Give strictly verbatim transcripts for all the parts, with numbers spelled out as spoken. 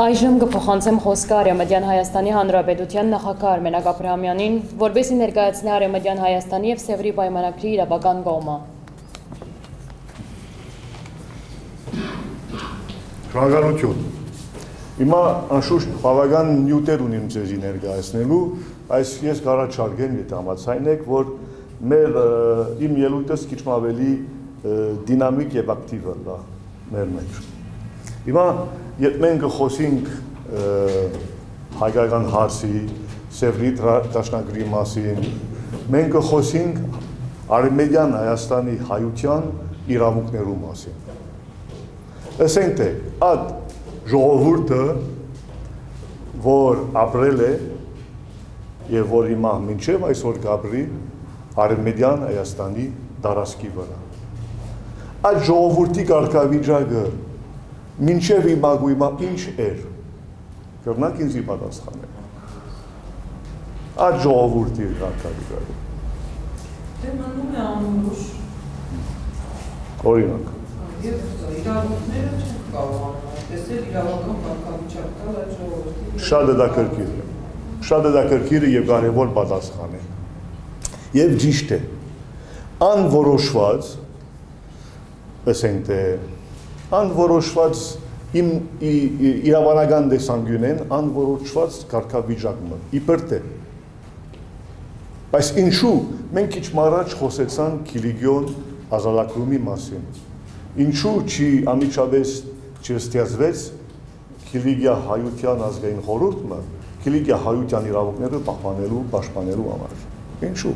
Այժմ կփոխանցեմ խոսքը Արևմտյան Հայաստանի Հանրապետության նախագահ Արմենակ Աբրահամյանին, որպեսզի ներկայացնի Արևմտյան Հայաստանի և Սևրի պայմանագրի իրավական կողմը։ Շնորհակալություն։ Հիմա անշուշտ բավական նյութեր ունիմ ձեզի ներկայացնելու, այս ես կառաջարկեմ, եթե համաձայն եք, որ մեր իմ ելույթս քիչ ավելի դինամիկ եւ ակտիվ լա մեր մեջ։ Հիմա եթե մենք խոսենք հայկական հարցի, Սևրի դաշնակցի մասին, մենք խոսենք Արևմտյան Հայաստանի հայության իրավունքներու մասին։ Ասենք թե այդ ժողովուրդը, որ ապրել է եւ որ հիմա մինչեւ այսօր կապրի Արևմտյան Հայաստանի տարածքի վրա։ Այդ ժողովրդի կարգավիճակը մինչև հիմա գույմա ինչ էր, կրնանք ինձի պատասխանել։ Այդ ժողովուրդի կարգավիճակը։ Դե մնում է անորոշ։ Օրինակ։ Եվ իրավունքները չեն կարողանում տեսել իրավական կարգավիճակ տալ այդ ժողովրդի։ Շատ հետաքրքիր է։ Շատ հետաքրքիր է եւ կարեւոր պատասխան է։ Եվ ճիշտ է։ Անորոշված, ասենք թե անորոշված իմ իրավանական տեսանկյունեն անորոշված կարգավիճակը իբր թե բայց ինչու մենք քիչ առաջ խոսեցանք Կիլիգիոն ազատագրումի մասին ինչու չի ամիջապես չստեղծվեց Կիլիգիա հայության ազգային խորհուրդը Կիլիգիա հայության իրավունքները պահպանելու պաշտպանելու համար ինչու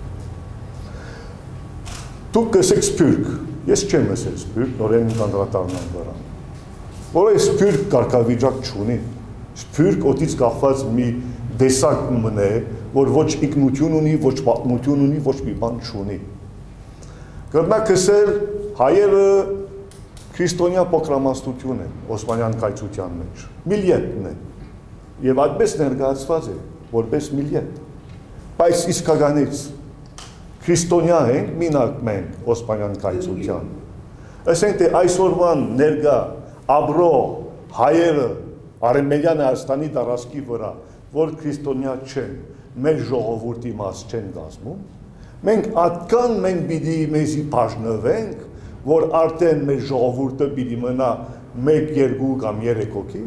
դուք կսեք սփյուռք Ես չեմ ասել սփյուռք, նորեն կանդրադառնամ վրան։ Որ այս սփյուռք կարգավիճակ չունի։ Սփյուռք օդից կախված մի դեսակ մնե, որ ոչ ինքնություն ունի, ոչ պատմություն ունի, ոչ մի բան չունի։ Կրնակ ասել հայերը քրիստոնյա փոքրամասնություն են Օսմանյան կայծության մեջ։ Միլիետն է։ Եվ այդպես ներկայացված է, որպես միլիետ։ Բայց իսկականից Քրիստոնյա ենք, մինակ մենք Օսմանյան կայծության։ Ասենք թե այսօրվան ներկա աբրո հայերը Արևմտյան Հայաստանի տարածքի վրա, որ քրիստոնյա չեն, մեր ժողովրդի մաս չեն կազմում, մենք այդքան մենք պիտի մեզի բաժնվենք, որ արդեն մեր ժողովուրդը պիտի մնա մեկ, երկու կամ երեք հոգի։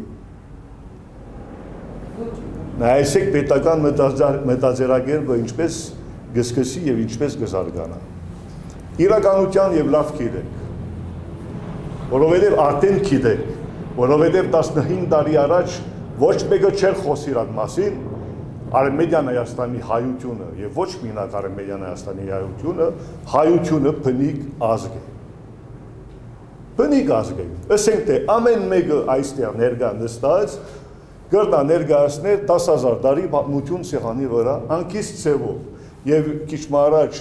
Նայեցեք պետական մտածելակերպը ինչպես գսկսի եւ ինչպես գզարգանա։ Իրականության եւ լավ գիտեք։ Որովհետեւ արդեն գիտեք, որովհետեւ տասնհինգ տարի առաջ ոչ մեկը չէր խոսիր այդ մասին, Արևմտյան Հայաստանի հայությունը եւ ոչ մենակ Արևմտյան Հայաստանի հայությունը, հայությունը բնիկ ազգ է։ Բնիկ ազգ է։ Ասենք թե ամեն մեկը այստեղ ներկա նստած կրնա ներկայացնել տասը հազար տարի պատմություն սեղանի վրա անկիստ ցևով Եվ քիչ առաջ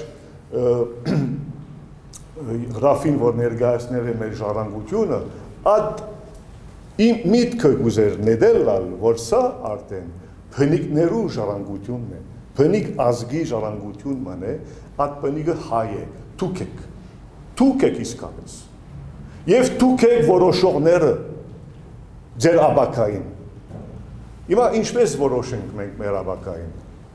Ռաֆին, որ ներկայացնել է մեր ժառանգությունը, այդ իմ միտքը գուզեր նետել, որ սա արդեն բնիկներու ժառանգությունն է, բնիկ ազգի ժառանգությունն է, այդ բնիկը հայ է, դուք եք, դուք եք իսկապես, եւ դուք եք որոշողները ձեր աբակային։ Հիմա ինչպես որոշենք մենք մեր աբակային։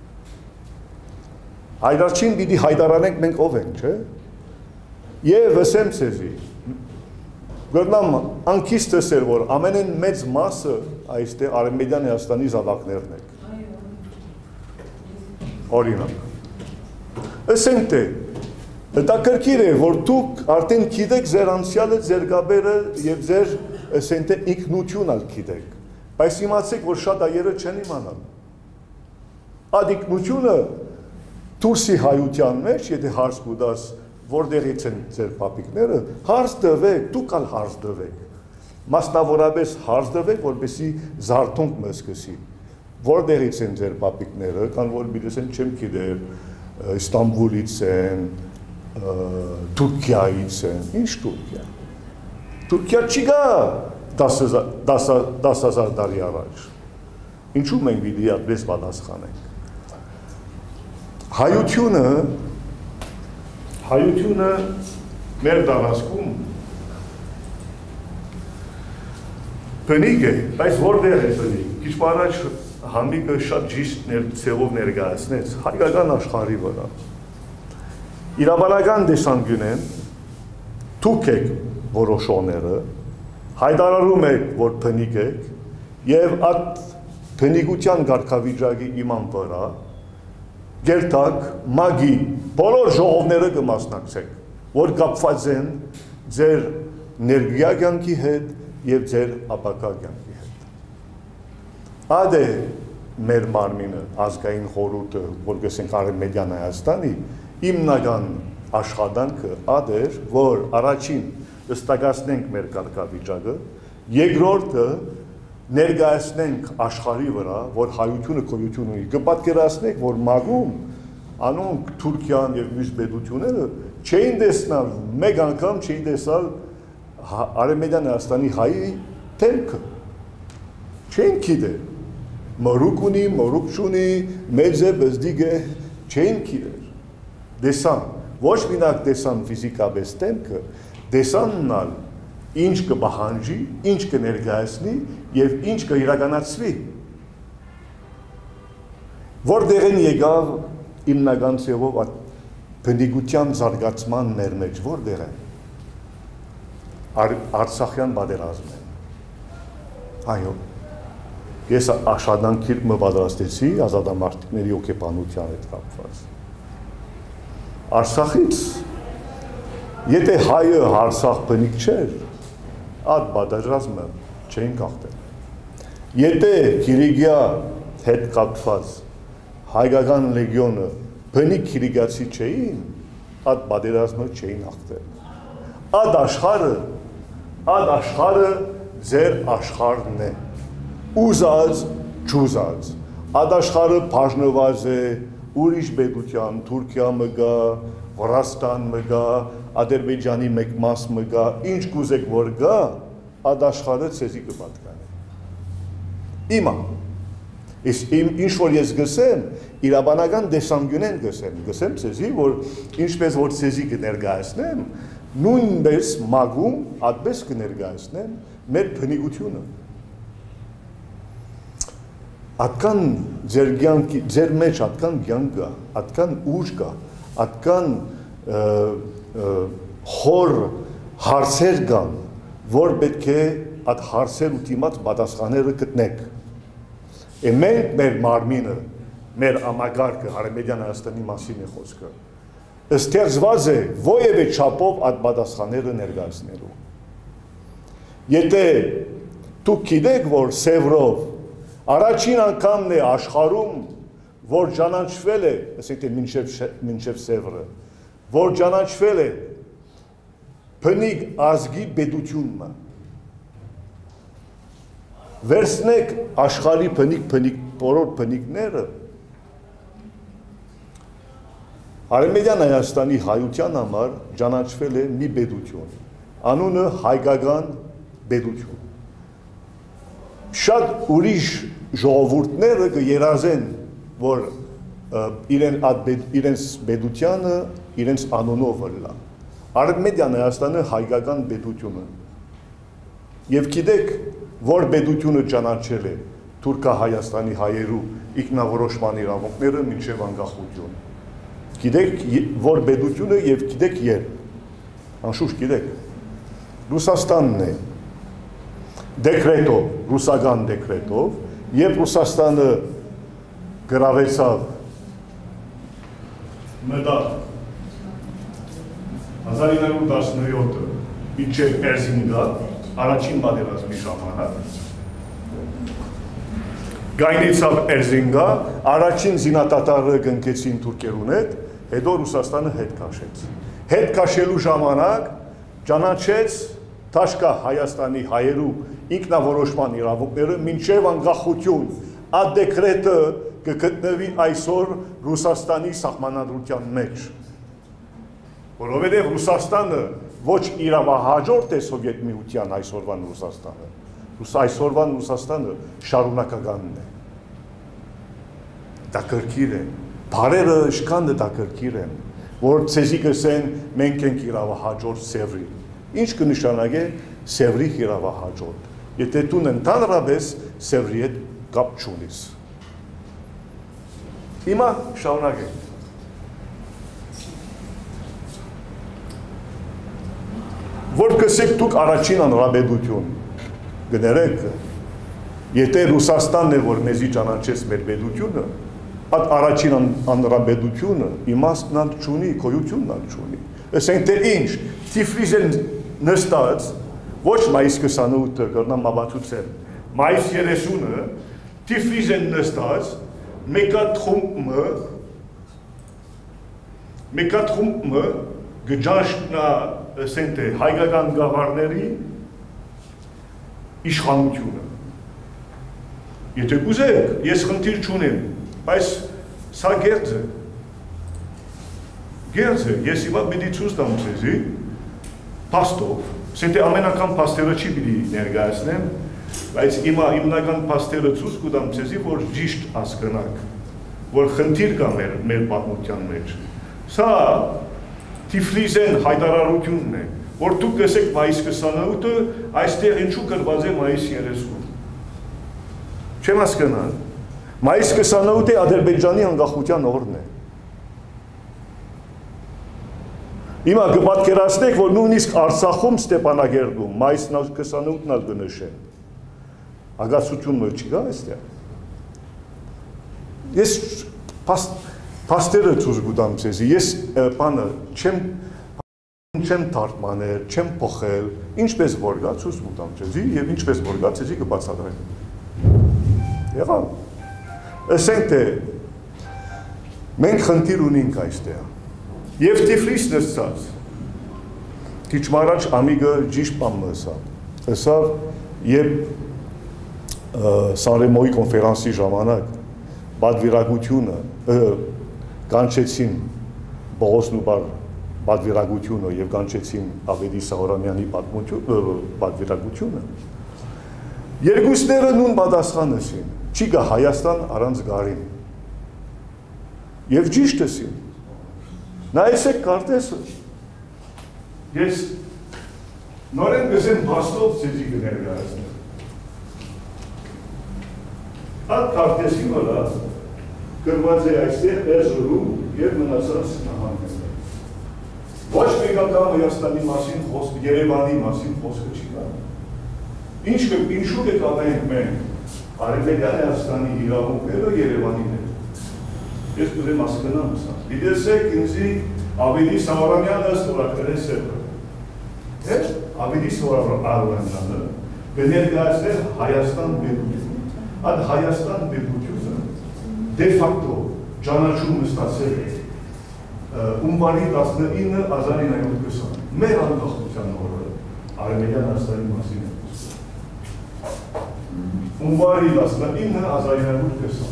Հայդարչին պիտի հայտարանենք մենք ով ենք, չէ։ Եվ ասեմ ցեզի, գտնամ անկիստ ասել, որ ամենեն մեծ մասը այստեղ Արևմտյան Հայաստանի զավակներն են։ Օրինակ։ Ասենք թե հետաքրքիր է, որ դուք արդեն գիտեք ձեր անցյալը, ձեր գաբերը եւ ձեր ասենք թե ինքնությունն ալ գիտեք։ Բայց իմացեք, որ շատ այերը չեն իմանալ։ Այդ ինքնությունը Թուրսի հայության մեջ, եթե հարց կուտաս, որտեղից են ձեր պապիկները, հարց տվեք, դուք ալ հարց տվեք։ Մասնավորապես հարց տվեք, որպեսզի զարթոնք մսկսի։ Որտեղից են ձեր պապիկները, կան որ բիլեսեն չեմ գիտեր, Իստանբուլից են, Թուրքիայից են, ինչ Թուրքիա։ Թուրքիա չի գա դաս հազար տարի առաջ։ Ինչու մենք պիտի այդպես պատասխանենք։ Հայությունը, հայությունը մեր տարածքում Բնիկ է, բայց որտեղ է բնիկ։ Քիչ առաջ Համիկը շատ ճիշտ ցեղով ներկայացնեց հայկական աշխարհի վրա։ Իրավանական տեսանկյունեն դուք եք որոշողները, հայտարարում եք, որ բնիկ եք, եւ այդ բնիկության կարգավիճակի իման վրա գերտակ մագի բոլոր ժողովները կմասնակցեք, որ կապված են ձեր ներգյա կյանքի հետ եւ ձեր ապագա կյանքի հետ։ Ադե մեր մարմինը ազգային խորհուրդը, որ գսենք Արևմտյան Հայաստանի հիմնական աշխատանքը ադեր, որ առաջին ըստակացնենք մեր կարգավիճակը, երկրորդը ներկայացնենք աշխարհի վրա, որ հայությունը գոյություն ունի, կպատկերացնենք, որ մագում անոնք Թուրքիան եւ մյուս պետությունները չէին տեսնալ, մեկ անգամ չէին տեսալ Արևմտյան Հայաստանի հայի դեմքը, չէին գիտեր, մորուք ունի, մորուք չունի, մեծ է, բզդիկ է, չէին գիտեր, տեսան, ոչ մինակ տեսան ֆիզիկապես դեմքը, տեսաննալ ինչ կպահանջի, ինչ կներկայացնի եւ ինչ կիրականացվի։ Որտեղեն եկավ հիմնական ցեղով բնիկության զարգացման մեր մեջ, որտեղ է։ Արցախյան պատերազմն է։ Այո։ Ես աշխատանքիր մը պատրաստեցի ազատամարտիկների օկուպանության հետ կապված։ Արցախից եթե հայը Արցախ բնիկ չէր, այդ պատերազմը չէին կախտել։ Եթե Կիրիգիա հետ կապված հայկական լեգիոնը բնիկ կիրիգիացի չէին, այդ պատերազմը չէին հաղթել։ Այդ աշխարհը, այդ աշխարհը ձեր աշխարհն է։ Ուզած, չուզած։ Այդ աշխարհը բաժնված է ուրիշ պետության, Թուրքիա մը գա, Վրաստան մը գա, Ադրբեջանի մեկ մաս մը գա, ինչ կուզեք որ գա, այդ աշխարհը ցեզի կպատկանի։ Իմա, ինչ որ ես գսեմ, իրավանական տեսանկյունեն գսեմ, գսեմ ցեզի, որ ինչպես որ ցեզի կներկայացնեմ, նույնպես մագում, այդպես կներկայացնեմ մեր բնիկությունը։ Այդքան ձեր կյանքի, ձեր մեջ այդքան կյանք կա, այդքան ուժ կա, այդքան խոր հարցեր կան, որ պետք է այդ հարցեր ու դիմաց պատասխանները գտնեք։ Է մենք մեր մարմինը, մեր ամագարկը, Արևմտյան Հայաստանի մասին է խոսքը, ստեղծված է ովևէ չափով այդ պատասխանները ներկայացնելու։ Եթե դուք գիտեք, որ Սևրով առաջին անգամն է աշխարհում, որ ճանաչվել է, ասենք թե մինչև Սևրը, որ ճանաչվել է բնիկ ազգի պետությունը։ Վերցնեք աշխարհի բնիկ բնիկ բոլոր բնիկները, Արևմտյան Հայաստանի հայության համար ճանաչվել է մի պետություն, անունը հայկական պետություն։ Շատ ուրիշ ժողովուրդները կերազեն, որ իրենց պետությանը իրենց անունով լա։ Արևմտյան Հայաստանը հայկական պետությունը։ Եվ գիտեք, որ պետությունը ճանաչել է Թուրքահայաստանի հայերու ինքնավորոշման իրավունքները մինչև անկախություն։ Գիտեք, որ պետությունը եւ գիտեք երբ։ Անշուշտ գիտեք։ Ռուսաստանն է։ Դեկրետով, ռուսական դեկրետով, երբ Ռուսաստանը գրավեցավ մտավ հազար ինը հարյուր տասնյոթը մինչև Էրզինգա, առաջին պատերազմի ժամանակ, գայնեցավ Էրզինգա, առաջին զինատատարը կնքեցին թուրքերուն հետ, հետո Ռուսաստանը հետ քաշեց։ Հետ քաշելու ժամանակ ճանաչեց Թաշկա Հայաստանի հայերու ինքնավորոշման իրավունքները մինչև անկախություն։ Այդ դեկրետը կգտնվի այսօր Ռուսաստանի սահմանադրության մեջ։ Որովհետև Ռուսաստանը ոչ իրավահաջորդ է Սովետ միության այսօրվան Ռուսաստանը։ Այսօրվան Ռուսաստանը շարունակականն է։ Դա կրկիր է։ Բարերը իշքանը դա կրկիր են, որ ցեզի կսեն մենք ենք իրավահաջորդ Սևրի։ Ինչ կնշանակե Սևրի իրավահաջորդ։ եթե դու ընդհանրապես Սևրի հետ կապ չունես։ Հիմա շարունակենք։ Որ կսեք դուք առաջին հանրապետություն գներեք, եթե Ռուսաստանն է, որ մեզի ճանաչեց մեր պետությունը, այդ առաջին հանրապետությունը իմաստն չունի, գոյությունն չունի։ Ասենք թե ինչ, Թիֆլիսն նստած, ոչ մայիս քսանութը կրնամ մաբացուցել, մայիս երեսունը, Թիֆլիսն նստած, մեկատ խումբը, մեկատ խումբը գջաշնա, ասենք թե հայկական գավառների իշխանությունը։ Եթե կուզեք, ես խնդիր չունեմ, բայց սա գերձ է։ Գերձ է, ես հիմա պիտի ցույց տամ ձեզի, փաստով, ասենք թե ամեն անգամ փաստերը չի պիտի ներկայացնեմ, բայց հիմա հիմնական փաստերը ցույց կտամ ձեզի, որ ճիշտ հասկանաք, որ խնդիր կա մեր մեր պատմության մեջ։ Սա Թիֆլիսն հայտարարությունն է, որ դուք գսեք մայիս քսանութը, այստեղ ինչու գրված է մայիս երեսուն։ Չեմ հասկանալ։ Մայիս քսանութը Ադրբեջանի անկախության օրն է։ Հիմա կպատկերացնեք, որ նույնիսկ Արցախում, Ստեփանագերդում մայիս քսանութն ալ կնշեն։ Ագասությունը չի գա այստեղ։ Ես փաստերը ցույց կտամ ձեզի, ես բանը չեմ չեմ թարգմանել, չեմ փոխել, ինչպես որ գա ցույց կտամ ձեզի եւ ինչպես որ գա ձեզի կբացատրեմ։ Եղավ։ Ասենք թե մենք խնդիր ունենք այստեղ։ Եվ Թիֆլիսն նստած։ Քիչ առաջ ամիգը ճիշտ բան ասավ։ Ասավ եւ Սանրեմոյի կոնֆերանսի ժամանակ պատվիրակությունը կանչեցին Բողոս Նուբար պատվիրակությունը եւ կանչեցին Ավետիս Սահորամյանի պատվիրակությունը։ Երկուսները նույն պատասխանը ասին, չի գա Հայաստան առանց գարին։ Եվ ճիշտ ասին։ Նայեցեք քարտեզը։ Ես նորեն գսեմ փաստով ցեզի կներկայացնեմ։ Այդ քարտեզի վրա գրված է այստեղ Էրզրում եւ մնացած նահանգները։ Ոչ մեկական Հայաստանի մասին խոսք, Երևանի մասին խոսքը չի կա։ Ինչ ինչու է կանենք մենք Արևելյան Հայաստանի իրավունքները Երևանի հետ։ Ես կուզեմ հասկանամ սա։ Դիտեցեք ինձի Ավետիս Սահորամյանը ստորագրել սերբը։ Թե Ավետիս Սահորամյանը կներկայացնել Հայաստան պետություն։ Այդ Հայաստան պետությունը դե ֆակտո ճանաչումը ստացել է հունվարի տասնինը հազար ինը յոթ կսան։ Մեր անկախության օրը Արևելյան Հայաստանի մասին է խոսքը։ Հունվարի տասնինը հազար ինը յոթ կսան։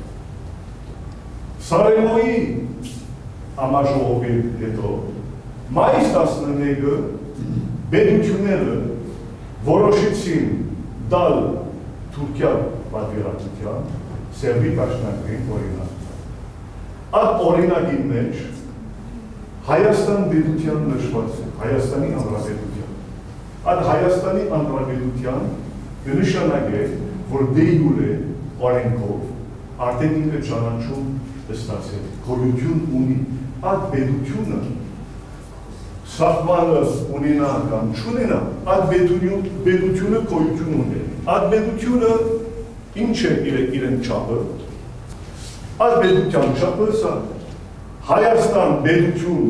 Սարեմոյի համաժողովի հետո մայիս տասնմեկը պետությունները որոշեցին տալ Թուրքիա պատվիրակության Սերբի դաշնակցին օրինակ։ Այդ օրինակի մեջ Հայաստան պետության նշված է, Հայաստանի Հանրապետության։ Այդ Հայաստանի Հանրապետության կնշանակե, որ դե յուրե օրենքով արդեն ինքը ճանաչում ստացել, գոյություն ունի, այդ պետությունը սահմանը ունենա կամ չունենա, այդ պետությունը գոյություն ունի։ Այդ պետությունը ինչ է իրեն չափը, այդ պետության չափը սա Հայաստան պետություն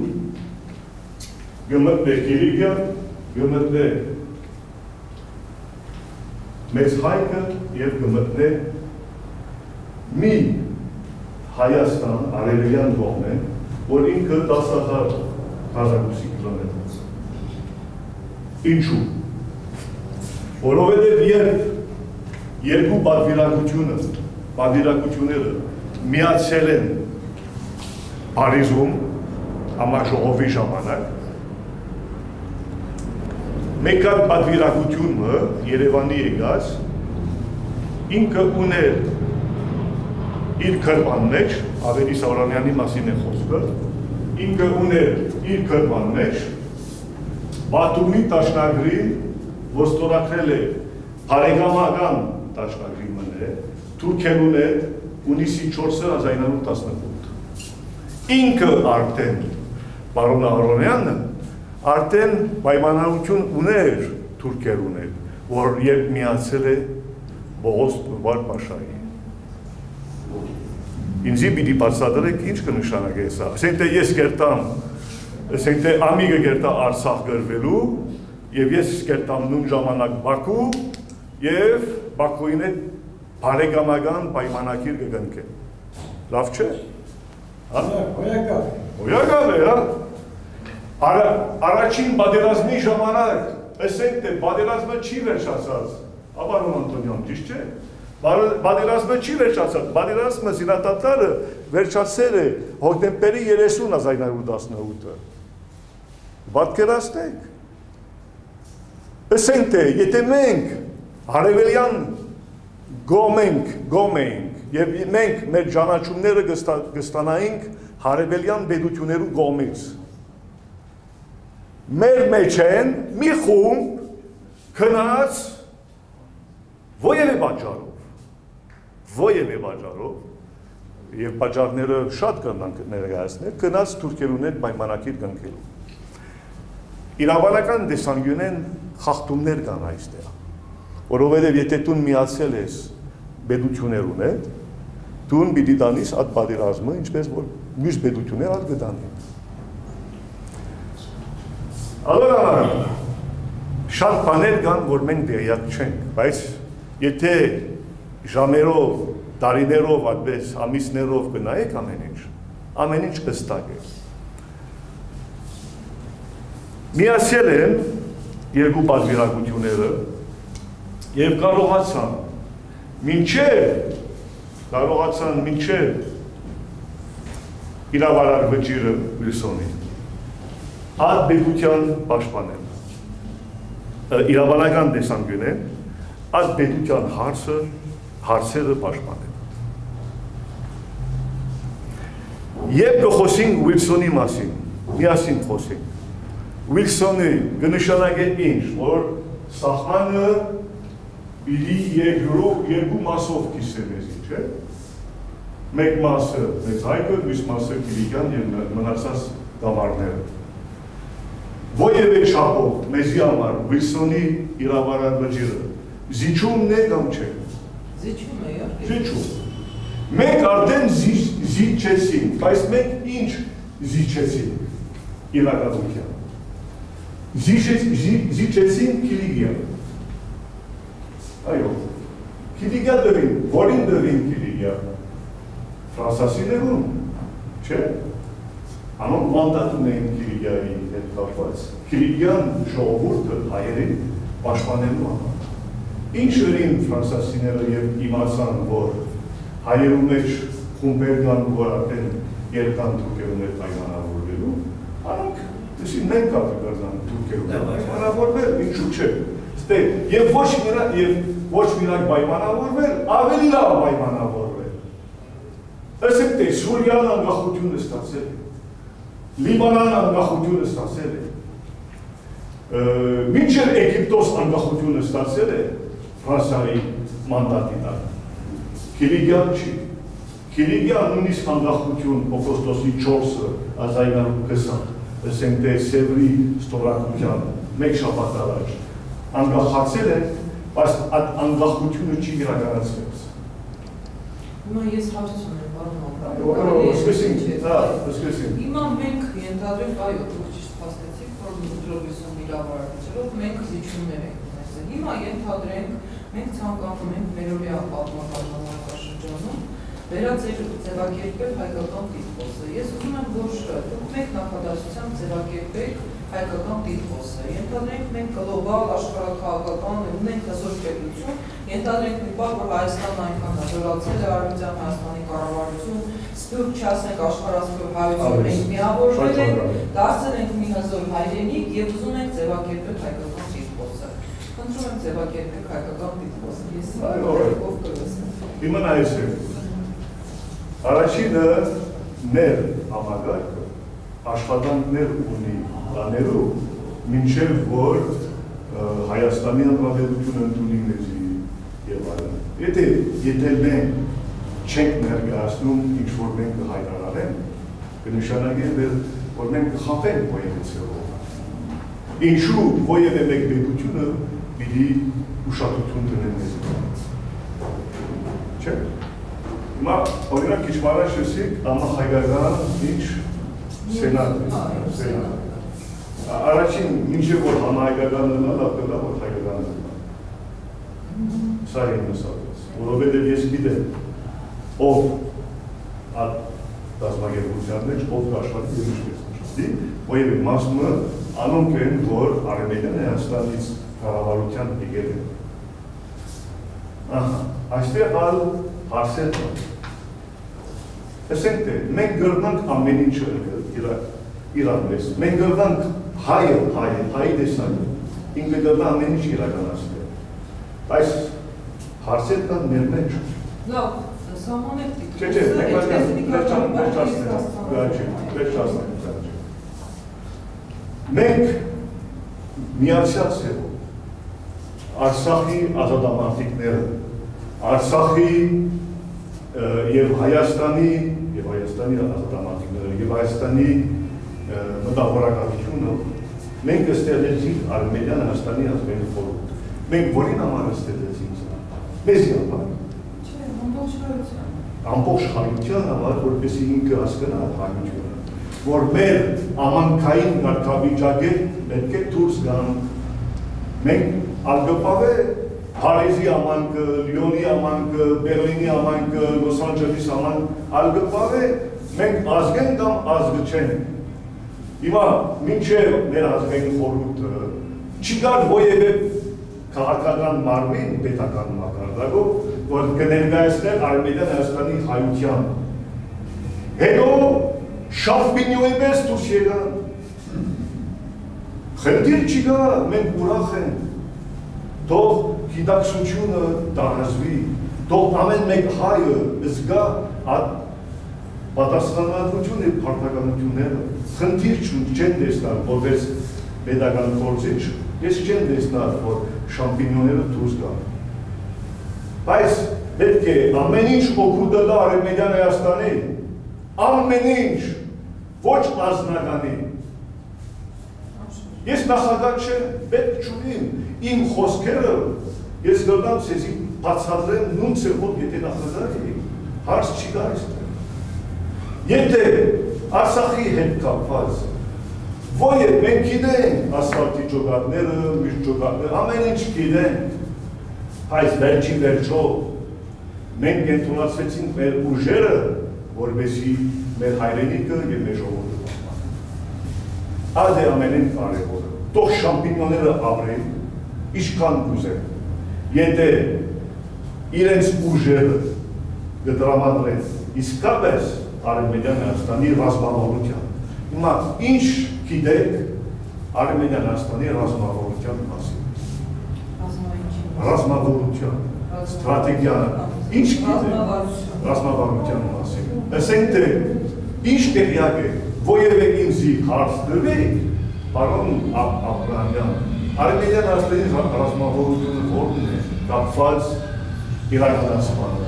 գմտնե Կիլիկիա, գմտնե մեծ հայքը և գմտնե մի Հայաստան արևելյան կողմեն, որ ինքը տասը հազար քառակուսի կիլոմետր։ Ինչու։ Որովհետև երբ երկու պատվիրակությունը, պատվիրակությունները միացել են Փարիզում համաժողովի ժամանակ, մեկ այլ պատվիրակությունը Երևանի եկած ինքը ուներ իր քրվան մեջ, Ավետիս Սահորամյանի մասին է խոսքը, ինքը ուներ իր քրվան մեջ Բաթումի տաշնագրին, որ ստորագրել է Բարեկամական դաշնակցի մնե, Թուրքիայում է ունիսի չորս հազար ինը հարյուր տասնութ։ Ինքը արդեն պարոն Ահրոնյանը արդեն պայմանավորություն ուներ Թուրքիայում էր, որ երբ միացել է Բողոս Վարդպաշայի։ Ինձի պիտի բացատրեք ինչ կնշանակի սա։ Ասենք թե ես կերտամ, ասենք թե ամիգը կերտա Արցախ գրվելու, եւ ես կերտամ նույն ժամանակ Բաքու եւ Բաքուին հետ բարեկամական պայմանագիր կգնքեն։ Լավ չէ։ Հա, հոյակավ։ Հոյակավ է, հա։ Առաջին պատերազմի ժամանակ, ասենք թե պատերազմը չի վերջացած։ Ապարոն Անտոնյան, ճիշտ չէ։ Պատերազմը չի վերջացած, պատերազմը զինադատարը վերջացել է հոկտեմբերի երեսուն հազար ինը հարյուր տասնութը։ Պատկերացնեք։ Ասենք թե եթե մենք հարևելյան գոմենք, գոմենք եւ մենք մեր ճանաչումները կստանայինք հարևելյան պետություններու գոմից։ Մեր մեջ են մի խումբ քնած ովևէ պատճառով Ովևէ պատճառով եւ պատճառները շատ կնանք ներկայացնել, գնաց Թուրքիայում հետ պայմանագիր կնքելու։ Իրավաբանական տեսանկյունեն խախտումներ կան այստեղ, որովհետեւ եթե դու միացել ես պետություններուն հետ, դու պիտի տանես այդ պատերազմը, ինչպես որ մյուս պետությունները ալ կտանեն։ Ալորա շատ բաներ կան, որ մենք դերյակ չենք, բայց եթե ժամերով, տարիներով, այդպես ամիսներով գնայեք ամեն ինչ, ամեն ինչ հստակ է։ Միացել են երկու պատվիրակությունները եւ կարողացան մինչեւ կարողացան մինչեւ իրավարար վճիրը Վիլսոնի այդ պետության պաշտպանել։ Իրավաբանական տեսանկյունեն այդ պետության հարցը հարցերը պաշտպանել։ Երբ կխոսենք Վիլսոնի մասին, միասին խոսենք։ Վիլսոնը կնշանակե ինչ, որ սահմանը պիտի երկու մասով կիսել մեզի, չէ՞։ Մեկ մասը մեծ հայկը, մյուս մասը Կիլիկյան եւ մնացած գավառները։ Ովևէ չափով մեզի համար Վիլսոնի իրավարար վճիրը զիջումն է կամ չէ։ Զիջում է, իհարկե։ Զիջում։ Մենք արդեն զիջեցինք, բայց մենք ինչ զիջեցինք իրականության։ Զիջեցինք Կիլիկիա։ Այո։ Կիլիկիա դրին, որին դրին Կիլիկիա։ Ֆրանսիացիներուն, չէ։ Անոնք մանդատ ունեն Կիլիկիայի հետ կապված։ Կիլիկիան ժողովուրդը հայերին պաշտպանելու համար։ Ինչ ըրին ֆրանսիացիները եւ իմացան, որ հայերու մեջ խումբեր կան, որ արդեն երկան Թուրքիայում հետ պայմանավորվելու, անոնք դեսին մենք կապիտալան Թուրքիայում հետ պայմանավորվել, ինչու՞ չէ։ Ստե եւ ոչ միայն եւ ոչ միայն պայմանավորվել, ավելի լավ պայմանավորվել։ Ասենք թե Սուրիան անկախությունը ստացել է, Լիբանան անկախությունը ստացել է, մինչև Եգիպտոս անկախությունը ստացել է Ֆրանսիայի մանդատի տակ։ Կիլիկիան չի։ Կիլիկիան նույնիսկ անկախություն օգոստոսի չորսը հազար ինը հարյուր քսան, ասենք թե Սևրի ստորագրության մեկ շաբաթ առաջ անկախացել է, բայց այդ անկախությունը չի իրականացվեց։ Հիմա ես հարց ունեմ, պարոն Ահրոնյան։ Սկսենք, հա, սկսենք։ Հիմա մենք ենթադրենք, այո, դուք ճիշտ փաստեցիք, որ Դրովիսոն իրավարարությունով մենք զիջումներ ենք ունեցել։ Հիմա ենթադրենք, մենք ցանկանում ենք մերօրյա պատմական ժամանակաշրջանում վերաձևակերպել հայկական տիտղոսը։ Ես ուզում եմ, որ դուք մեկ նախադասությամբ ձևակերպեք հայկական տիտղոսը։ Ենթադրենք մենք գլոբալ աշխարհաքաղաքական ունենք հզոր պետություն, ենթադրենք մի բան, որ Հայաստանն այնքան հզորացել է, Արևմտյան Հայաստանի կառավարություն, սփյուռք չասենք աշխարհասփյուռ հայություն մենք միավորվել ենք, դարձել ենք մի հզոր հայրենիք եւ ուզում ենք ձևակերպել հայկական տիտղոսը։ Խնդրում եմ ձևակերպեք հայկական տիտղոսը։ Ես ով կլսեմ։ Հիմա նայեցեք։ Առաջինը մեր համագարկը աշխատանքներ ունի տաներու, մինչև որ Հայաստանի Հանրապետությունը ընդունի մեզի Եթե եթե մենք չենք ներկայացնում ինչ որ մենք կհայտարարենք, կնշանակի որ մենք կխաբենք որևէ ցեղով։ Ինչու որևէ մեկ պետությունը պիտի ուշադրություն դնեն մեզ։ Չէ՞։ Հիմա օրինակ քիչ առաջ ասեք ամախայգական ինչ սենատ է, սենատ։ Առաջին մինչև որ համահայկականը լավ կլա, որ հայկականը լա։ Սա եմ նսատես, որովհետև ես գիտեմ, ով այդ դասմագերության մեջ, ով կաշխատի և ինչպես կաշխատի, որևէ մասը անոնք են, որ Արևելյան Հայաստանից կառավարության եկել են։ Ահա, այստեղ ալ հարցեր կան։ Ասենք թե, մենք գրնանք ամեն ինչը իրար մեզ, մենք գրնանք հայը, հայը, հայի դեսանը, ինքը գրնա ամեն ինչ իրականացնել։ Այս հարցեր կան մեր մեջ։ Լավ, սահմանեք դիք։ Չէ, չէ, մենք մենք միացյալ սեղով, Արցախի ազատամարտիկները, Արցախի և Հայաստանի, և Հայաստանի ազատամարտիկները, և Հայաստանի մտավորականությունը, մենք ստեղծեցինք Արմենիան Հայաստանի ազգային խորհուրդ։ Մենք որին համար ստեղծեցինք սա։ Մեզի համար։ Չէ, ամբողջ հայության։ Ամբողջ հայության համար, որպեսզի ինքը հասկանա հայությունը, որ մեր ամանքային կարգավիճակը պետք է դուրս գան։ Մենք ալգպավ է Փարիզի ամանքը, Լիոնի ամանքը, Բերլինի ամանքը, Լոս Անջելեսի ամանքը, ալգպավ է մենք ազգ ենք կամ ազգ չենք։ Հիմա մինչև մեր ազգային խորհուրդը չի կար որևէ քաղաքական մարմին, պետական մակարդակով, որ կներկայացներ Արմենիան Հայաստանի հայության։ Հետո շամպինյոյի պես դուրս եկան։ Խնդիր չի կա, մենք ուրախ ենք։ Թող գիտակցությունը տարածվի, թող ամեն մեկ հայը զգա պատասխանատվություն և պարտականությունները, խնդիր չեն տեսնալ, որպես պետական գործիչ, ես չեն տեսնալ, որ շամպինյոները դուրս գան։ Բայց պետք է ամեն ինչ օգուտը տա Արևմտյան Հայաստանի, ամեն ինչ, ոչ ազնագանի։ Ես նախագահ չեմ, պետք չունիմ, իմ խոսքերը, ես գլնամ սեզի բացատրեմ նույն ցեղով, եթե նախագահ էի, հարց չի գա այստեղ։ Եթե Արցախի հետ կապված, որև մենք գիտենք ասֆալտի ջոկատները, միշտ ջոկատները, ամեն ինչ գիտենք, այս վերջին վերջո մենք ընդունացվեցինք մեր ուժերը, որպեսզի մեր հայրենիքը և մեր ժողովուրդը պահպանեն։ Այդ է ամենին կարևորը։ Թող շամպինյոները ապրեն, ինչքան կուզեն։ Եթե իրենց ուժերը կտրամադրեն իսկապես Արևմտյան Հայաստանի ռազմավարության։ Հիմա ինչ գիտեք Արևմտյան Հայաստանի ռազմավարության մասին։ Ռազմավարության, ստրատեգիան, ինչ գիտեք ռազմավարության մասին։ Ասենք թե ինչ տեղյակ է, որևէ ինձի հարց տվեք, պարոն Աբրահամյան, Արևմտյան Հայաստանի ռազմավարությունը որն է կապված իրականացմանը։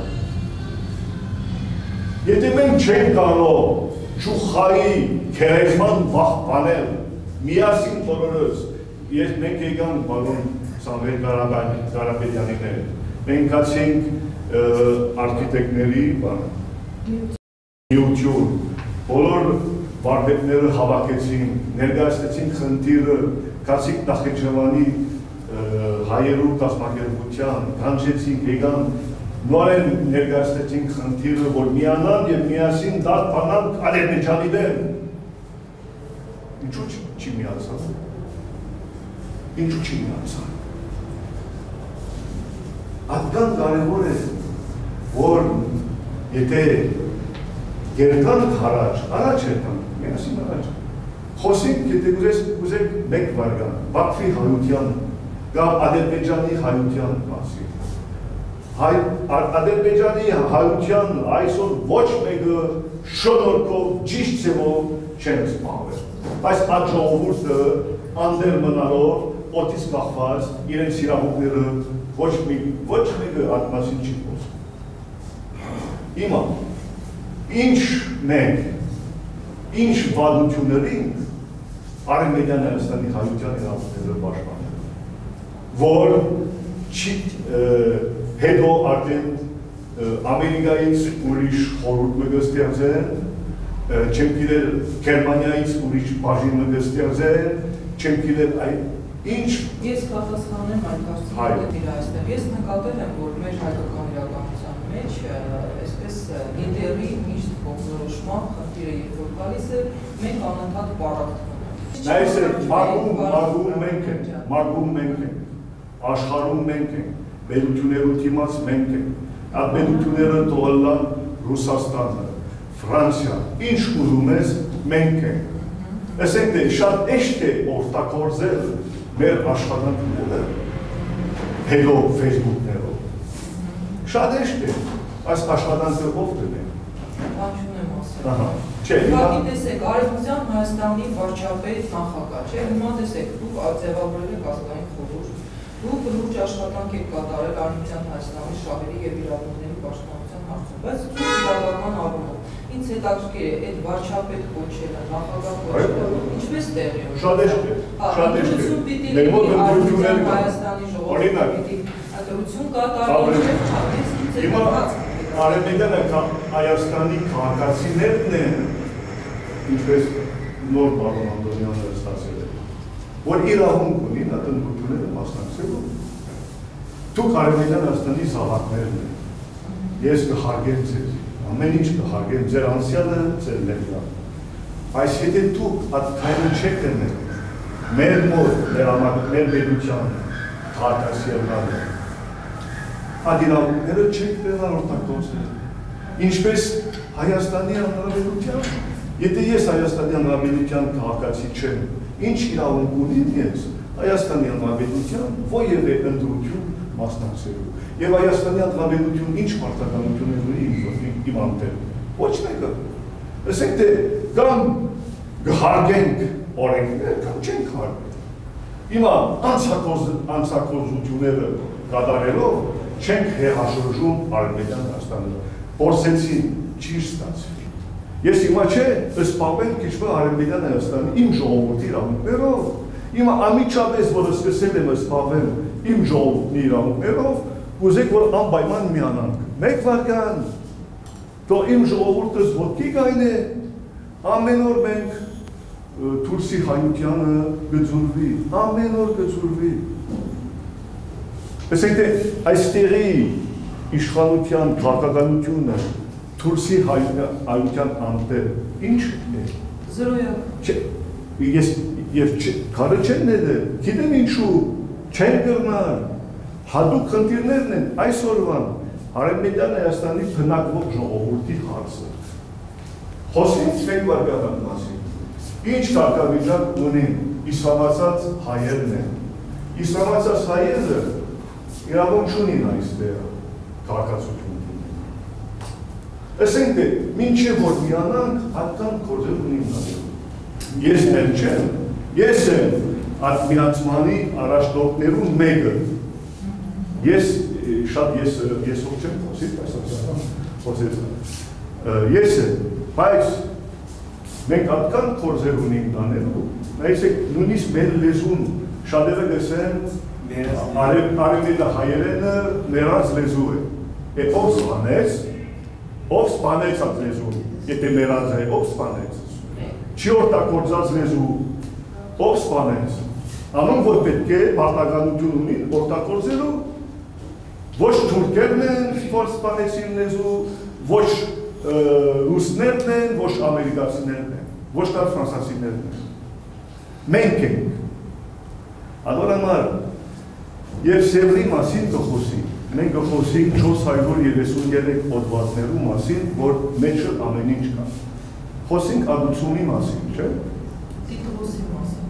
Եթե մենք չենք կարող ճուխայի քերեզման պահպանել, միասին բոլորս, ես մենք եկան պարոն Սամվել Կարապետյանիներ, մենք կացենք արքիտեկտների միություն, բոլոր վարպետները հավաքեցին, ներկայացրեցին խնդիրը, կացիկ Նախիջևանի հայերու կազմակերպության, կանչեցին, եկան նորեն ներկայացրեցին խնդիրը, որ միանան և միասին դարբանան Ադրբեջանի դեմ։ Ինչու չի միացան։ Ինչու չի միացան։ Այդքան կարևոր է, որ եթե երկանք առաջ, առաջ երկանք, միասին առաջ, խոսենք, եթե կուզեք մեկ վարգան, Բաքվի հայության, կամ Ադրբեջանի հայության մասին։ Ադրբեջանի հայության այսօր ոչ մեկը շնորհքով ճիշտ ձևով չեն զբաղվել։ Բայց այդ ժողովուրդը անդեր մնալով օդից կախված իրենց իրավունքները ոչ մի ոչ մեկը այդ մասին չի խոսում։ Հիմա ինչն է, ինչ վարություններին Արևմտյան Հայաստանի հայության իրավունքները պաշտպանել, որ չի հետո արդեն Ամերիկայից ուրիշ խորհուրդ մը կստեղծեն, չեմ գիտեր Գերմանիայից ուրիշ բաժին մը կստեղծեն, չեմ գիտեր այդ ինչ Ես պատասխանեմ այդ հարցին դիտել այստեղ։ Ես նկատել եմ, որ մեր հայկական իրականության մեջ այսպես լիդերի միշտ կողմնորոշման խնդիրը երբ որ գալիս է, մենք անընդհատ պարակվում ենք։ Նայես մագում, մագում մենք ենք, մագում մենք ենք, աշխարհում մենք ենք, պետություններու դիմաց մենք ենք, այդ պետությունները թողնան Ռուսաստանը, Ֆրանսիան, ինչ ուզում ես մենք ենք։ Ասենք թե շատ էշտ է օգտագործել մեր աշխատանքները հետո Facebook-ներով։ Շատ էշտ է, այս աշխատանքը ով դնե։ Բան չունեմ ասել։ Ահա, չէ, Ուղղակի տեսեք, Արևմտյան Հայաստանի վարչապետ նախագահ, չէ՞, հիմա տեսեք, դուք ձևավորել եք ազգային խորհուրդ, դուք լուրջ աշխատանք եք կատարել Արևմտյան Հայաստանի շահերի եւ իրավունքների պաշտպանության հարցում, բայց դուք իրավական առումով ինձ հետաքրքիր է այդ վարչապետ կոչելը, նախագահ կոչելը, ինչպես տեղի ունի։ Շատ էշտ է, շատ էշտ է։ Մեր մոտ ընտրություններ կան։ Հայաստանի ժողովուրդը պիտի ընտրություն կատարի, Հիմա Արևմտյան Հայաստանի քաղաքացիներն են, ինչպես նոր պարոն Անդոնյանը ստացել է, որ իրավունք ունին այդ ընտրությունները մասնակցելու։ Դուք Արևմտյան Հայաստանի զավակներն եք, ես կհարգեմ ձեզ, ամեն ինչ կհարգեմ, ձեր անցյալը, ձեր ներկան, բայց եթե դուք այդ քայլը չեք կրնել, մեր մոտ, մեր պետության քաղաքացիները այդ իրավունքները չեք տեղալ օգտագործել։ Ինչպես Հայաստանի Հանրապետության, եթե ես Հայաստանի Հանրապետության քաղաքացի չեմ, ինչ իրավունք ունեմ ես Հայաստանի Հանրապետության որևէ ընտրություն մասնակցելու։ Եվ Հայաստանի Հանրապետություն ինչ պարտականություններ ունի իմ անտեր։ Ոչ մեկը։ Ասենք թե կամ կհարգենք օրենքները, կամ չենք հարգել։ Հիմա անցագործությունները կատարելով չենք հեղաշրջում Արևմտյան Հայաստանը, փորձեցին չի ստացվել։ Ես հիմա չէ, սպանվենք քիչը Արևմտյան Հայաստանի իմ ժողովրդի իրավունքներով, հիմա անմիջապես որ սկսել եմ սպանվել իմ ժողովրդի իրավունքներով, ուզեք որ անպայման միանանք։ Մեկ վարքան, թող իմ ժողովուրդս ոտքի գայնե, ամեն օր մենք Թուրքի հայությանը գծուրվի, ամեն օր գծուրվի։ Ասենք թե այստեղի իշխանության քաղաքականությունը Թուրքի հայության անտեր ինչ է։ Զրոյակ։ Ես եւ քարը չեն ները, գիտեմ ինչու չեն կրնար, հատուկ խնդիրներն են այսօրվան Արևմտյան Հայաստանի բնակվող ժողովրդի հարցը։ Խոսենք մեկ վարքան մասին։ Ինչ կարգավիճակ ունեն իսլամացած հայերն են։ Իսլամացած հայերը իրավունք չունին այստեղ քաղաքացիություն ունեն։ Ասենք թե մինչև որ միանանք այդքան գործեր ունին նայել։ Ես դեմ չեմ, ես եմ այդ միացմանի առաջնորդներուն մեկը։ Ես շատ ես ես ով չեմ խոսի, բայց խոսեց։ Ես եմ, բայց մենք այդքան գործեր ունենք տանելու։ Նայեցեք, նույնիսկ մեր լեզուն շատերը գսեն Արևմտյան հայերենը մեռած լեզու է։ Է ով սպանեց, ով սպանեց այդ լեզուն, եթե մեռած է, ով սպանեց։ Չի օգտագործած լեզու, ով սպանեց։ Անոնք որ պետք է պարտականություն ունին օգտագործելու, ոչ թուրքերն են, որ սպանեցին լեզու, ոչ ռուսներն են, ոչ ամերիկացիներն են, ոչ կար ֆրանսացիներն են։ Մենք ենք։ Անոր համար Եվ Սևրի մասին կխոսենք, մենք կխոսենք չորս հարյուր երեսուններեք հոդվածներու մասին, որ մեջը ամեն ինչ կա։ Խոսենք ադուցումի մասին, չէ՞։ Տիտրոսի մասին,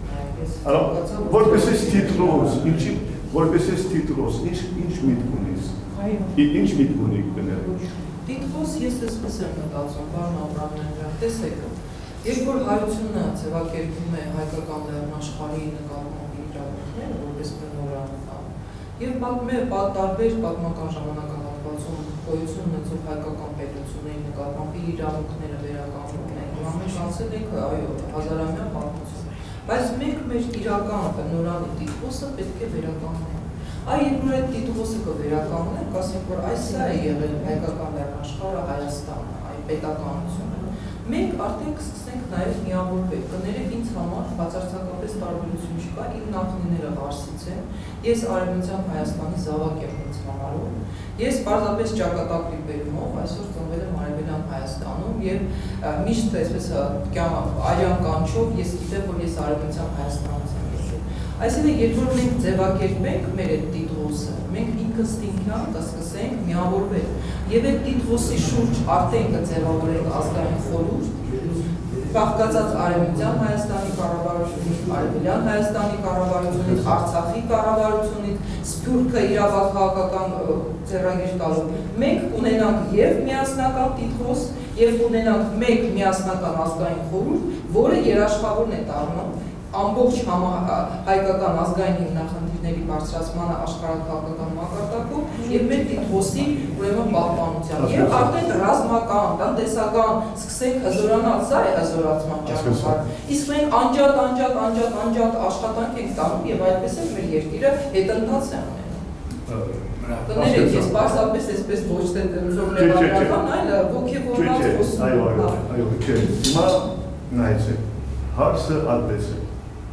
որպես ես տիտրոս, ինչի, որպես ես տիտրոս, ինչ միտք ունիս, ինչ միտք ունիք բնել։ Տիտրոս ես այսպես եմ մտածում, պարոն Աբրահամյան, տեսեք, երբ որ հայությունը ձևակերպում է հայկական լեռնաշխարհի նկատմամբ իրավունքները, որպես մեմորանդում, Եվ պատմում է տարբեր պատմական ժամանակահատվածում գոյություն ունեցող հայկական պետությունների նկատմամբ իր իրավունքները վերականգնում են։ Ամեն շանսել ենք այո հազարամյա պատմություն։ Բայց մենք մեր իրական նորանի տիտղոսը պետք է վերականգնենք։ Այ երբ որ այդ տիտղոսը կվերականգնենք, ասենք որ այս սա է եղել հայկական լեռնաշխարհը, Հայաստանը, այ պետականությունը։ Մենք արդեն կսկսենք նաև միավորվել, կներեք ինձ համար բացարձակապես տարբերություն չկա, իմ նախնիները Ղարսից են, ես Արևմտյան Հայաստանի զավակ եմ ինձ համարում, ես պարզապես ճակատագրի բերումով այսօր ծնվել եմ Արևելյան Հայաստանում և միշտ այսպես արյան կանչով ես գիտեմ, որ ես Արևմտյան Հայաստանից եմ եկել։ Այսինքն, երբ որ մենք ձևակերպենք մեր այդ տիտղոսը, մենք ինքնստինքյան կսկսենք միավորվել և այդ տիտղոսի շուրջ արդեն կձևավորենք ազգային խորհուրդ, բաղկացած Արևմտյան Հայաստանի կառավարությունից, Արևելյան Հայաստանի կառավարությունից, Արցախի կառավարությունից, Սփյուռքը իրավախաղական ձեռագիր տալով, մենք կունենանք և միասնական տիտղոս, և կունենանք մեկ միասնական ազգային խորհուրդ, որը երաշխավորն է դառնում ամբողջ հայկական ազգային հիմնախնդիրների բարձրացմանը աշխարհաքաղաքական մակարդակում և մեր տիտղոսի ուրեմն պահպանության և արդեն ռազմական, տնտեսական սկսենք հզորանալ, սա է հզորացման ճանապարհը, իսկ մենք անջատ, անջատ, անջատ, անջատ աշխատանք ենք տանում և այդպես էլ մեր երկիրը հետընթաց է ունենում։ Կներեք, ես պարզապես այսպես ոչ թե նեղարական, այլ ոգևորված խոսում։ Այո, այո, այո, չէ, հիմա նայեցեք, հարցը այդպես է։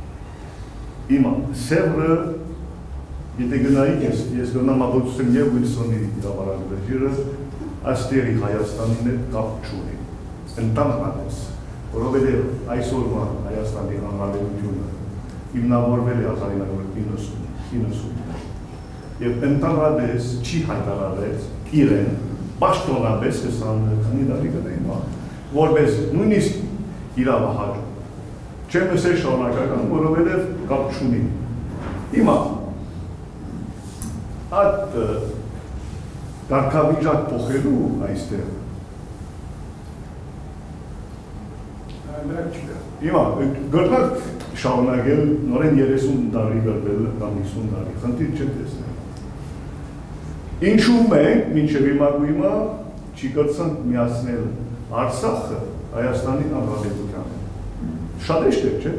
Հիմա, Սևրը, եթե գնայիք ես, ես գնամաբոցություն և Ուիլսոնի իրավարակ վեժիրը, աստերի Հայաստանին է կապ չունի, ընտանանես, որովհետև այսօրվա Հայաստանի հանրապետությունը հիմնավորվել է հազար իննսուն իննսուն և ընտանանես չի հայտարարեց իրեն, պաշտոնապես քանի տարի կտա հիմա, որպես նույնիսկ իրավահաջում չեմ ես է շարունակական, որովհետև կապ չունի։ Հիմա, այդ կարգավիճակ փոխելու այստեղ, հիմա, գրնակ շարունակել նորեն երեսուն տարի գրվել կամ հիսուն տարի, խնդիր չեմ տեսնել։ Ինչու մենք, մինչև հիմա գույմա, չի կրցանք միացնել Արցախը Հայաստանի Հանրապետության։ Շատ էշտեր, չէ։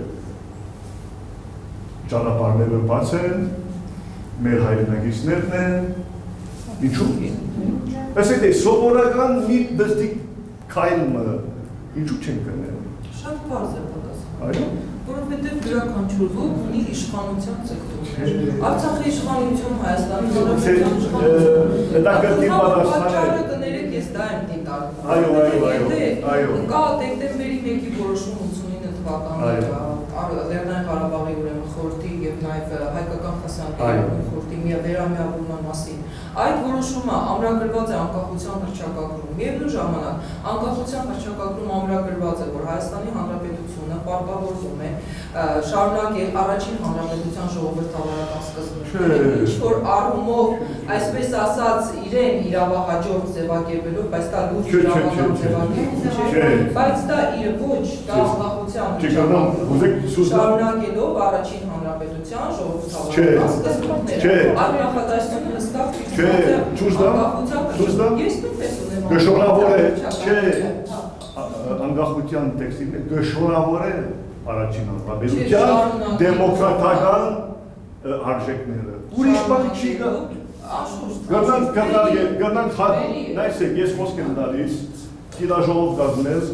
Ճանապարհները բաց են, մեր հայրենակիցներն են, ինչու՞։ Այսինքն է սովորական մի բստիկ քայլը, ինչու չեն կնել։ Շատ պարզ է պատասխանը։ Այո։ Որովհետև յուրաքանչյուր ոք ունի իշխանության սեկտորներ։ Արցախի իշխանություն, Հայաստանի Հանրապետության իշխանություն։ Հետաքրքիր պատասխան է։ Պատճառը կներեք, ես դա եմ դիտարկում։ Այո, այո, այո։ Կա դեկտեմբերի մեկի որոշում ութսունինը թվականի Լեռնային Ղարաբաղի ուրեմն խորհրդի և նաև հայկական խասյանքի խորհրդի վերամիավորման մասին։ Այդ որոշումը ամրագրված է անկախության հռչակագրում։ Միևնույն ժամանակ անկախության հռչակագրում ամրագրված է, որ Հայաստանի Հանրապետությունը պարտավորվում է շարունակել առաջին հանրապետության ժողովրդավարական սկզբունքները, ինչ որ առումով, այսպես ասած, իրեն իրավահաջորդ ձևակերպելով, բայց դա լուրջ իրավական ձևակերպում չէ, բայց դա իր ոչ, դա անկախության հռչակագրում շարունակելով առաջին հանրապետության ժողովրդավարական սկզբունքները։ Այդ նախադասությունը հստակ Չուզդամ, գշորավոր է, չէ, անգախության տեքստին է, գշորավոր է առաջին հանրապետության դեմոկրատական արժեքները։ Ուրիշ բան չի գա։ Գնանք նայսեք, ես խոսք եմ դալիս, տիրաժողով կազմես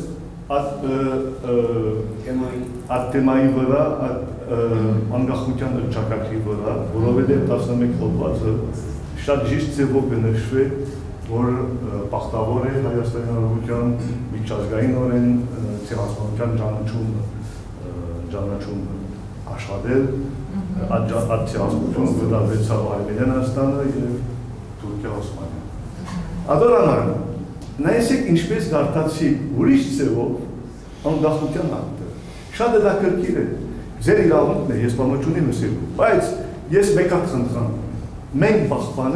այդ թեմայի վրա, անկախության հռչակագրի վրա, որովհետև տասնմեկ հոդվածը շատ ճիշտ ձևով կնշվի, որ պարտավոր է Հայաստանի Հանրապետության միջազգայինորեն ցեղասպանության ճանաչում աշխատել, այդ ցեղասպանությունը վտարվեցավ Արևելյան Հայաստանը և Թուրքիա Օսմանիան։ Ադորանար, նայեցեք ինչպես կարդացի ուրիշ ձևով անկախության ակտը։ Շատ հետաքրքիր է, ձեր իրավունքն է, ես բան չունեմ ասելու, բայց ես մեկ հատ խնդրեմ, մենք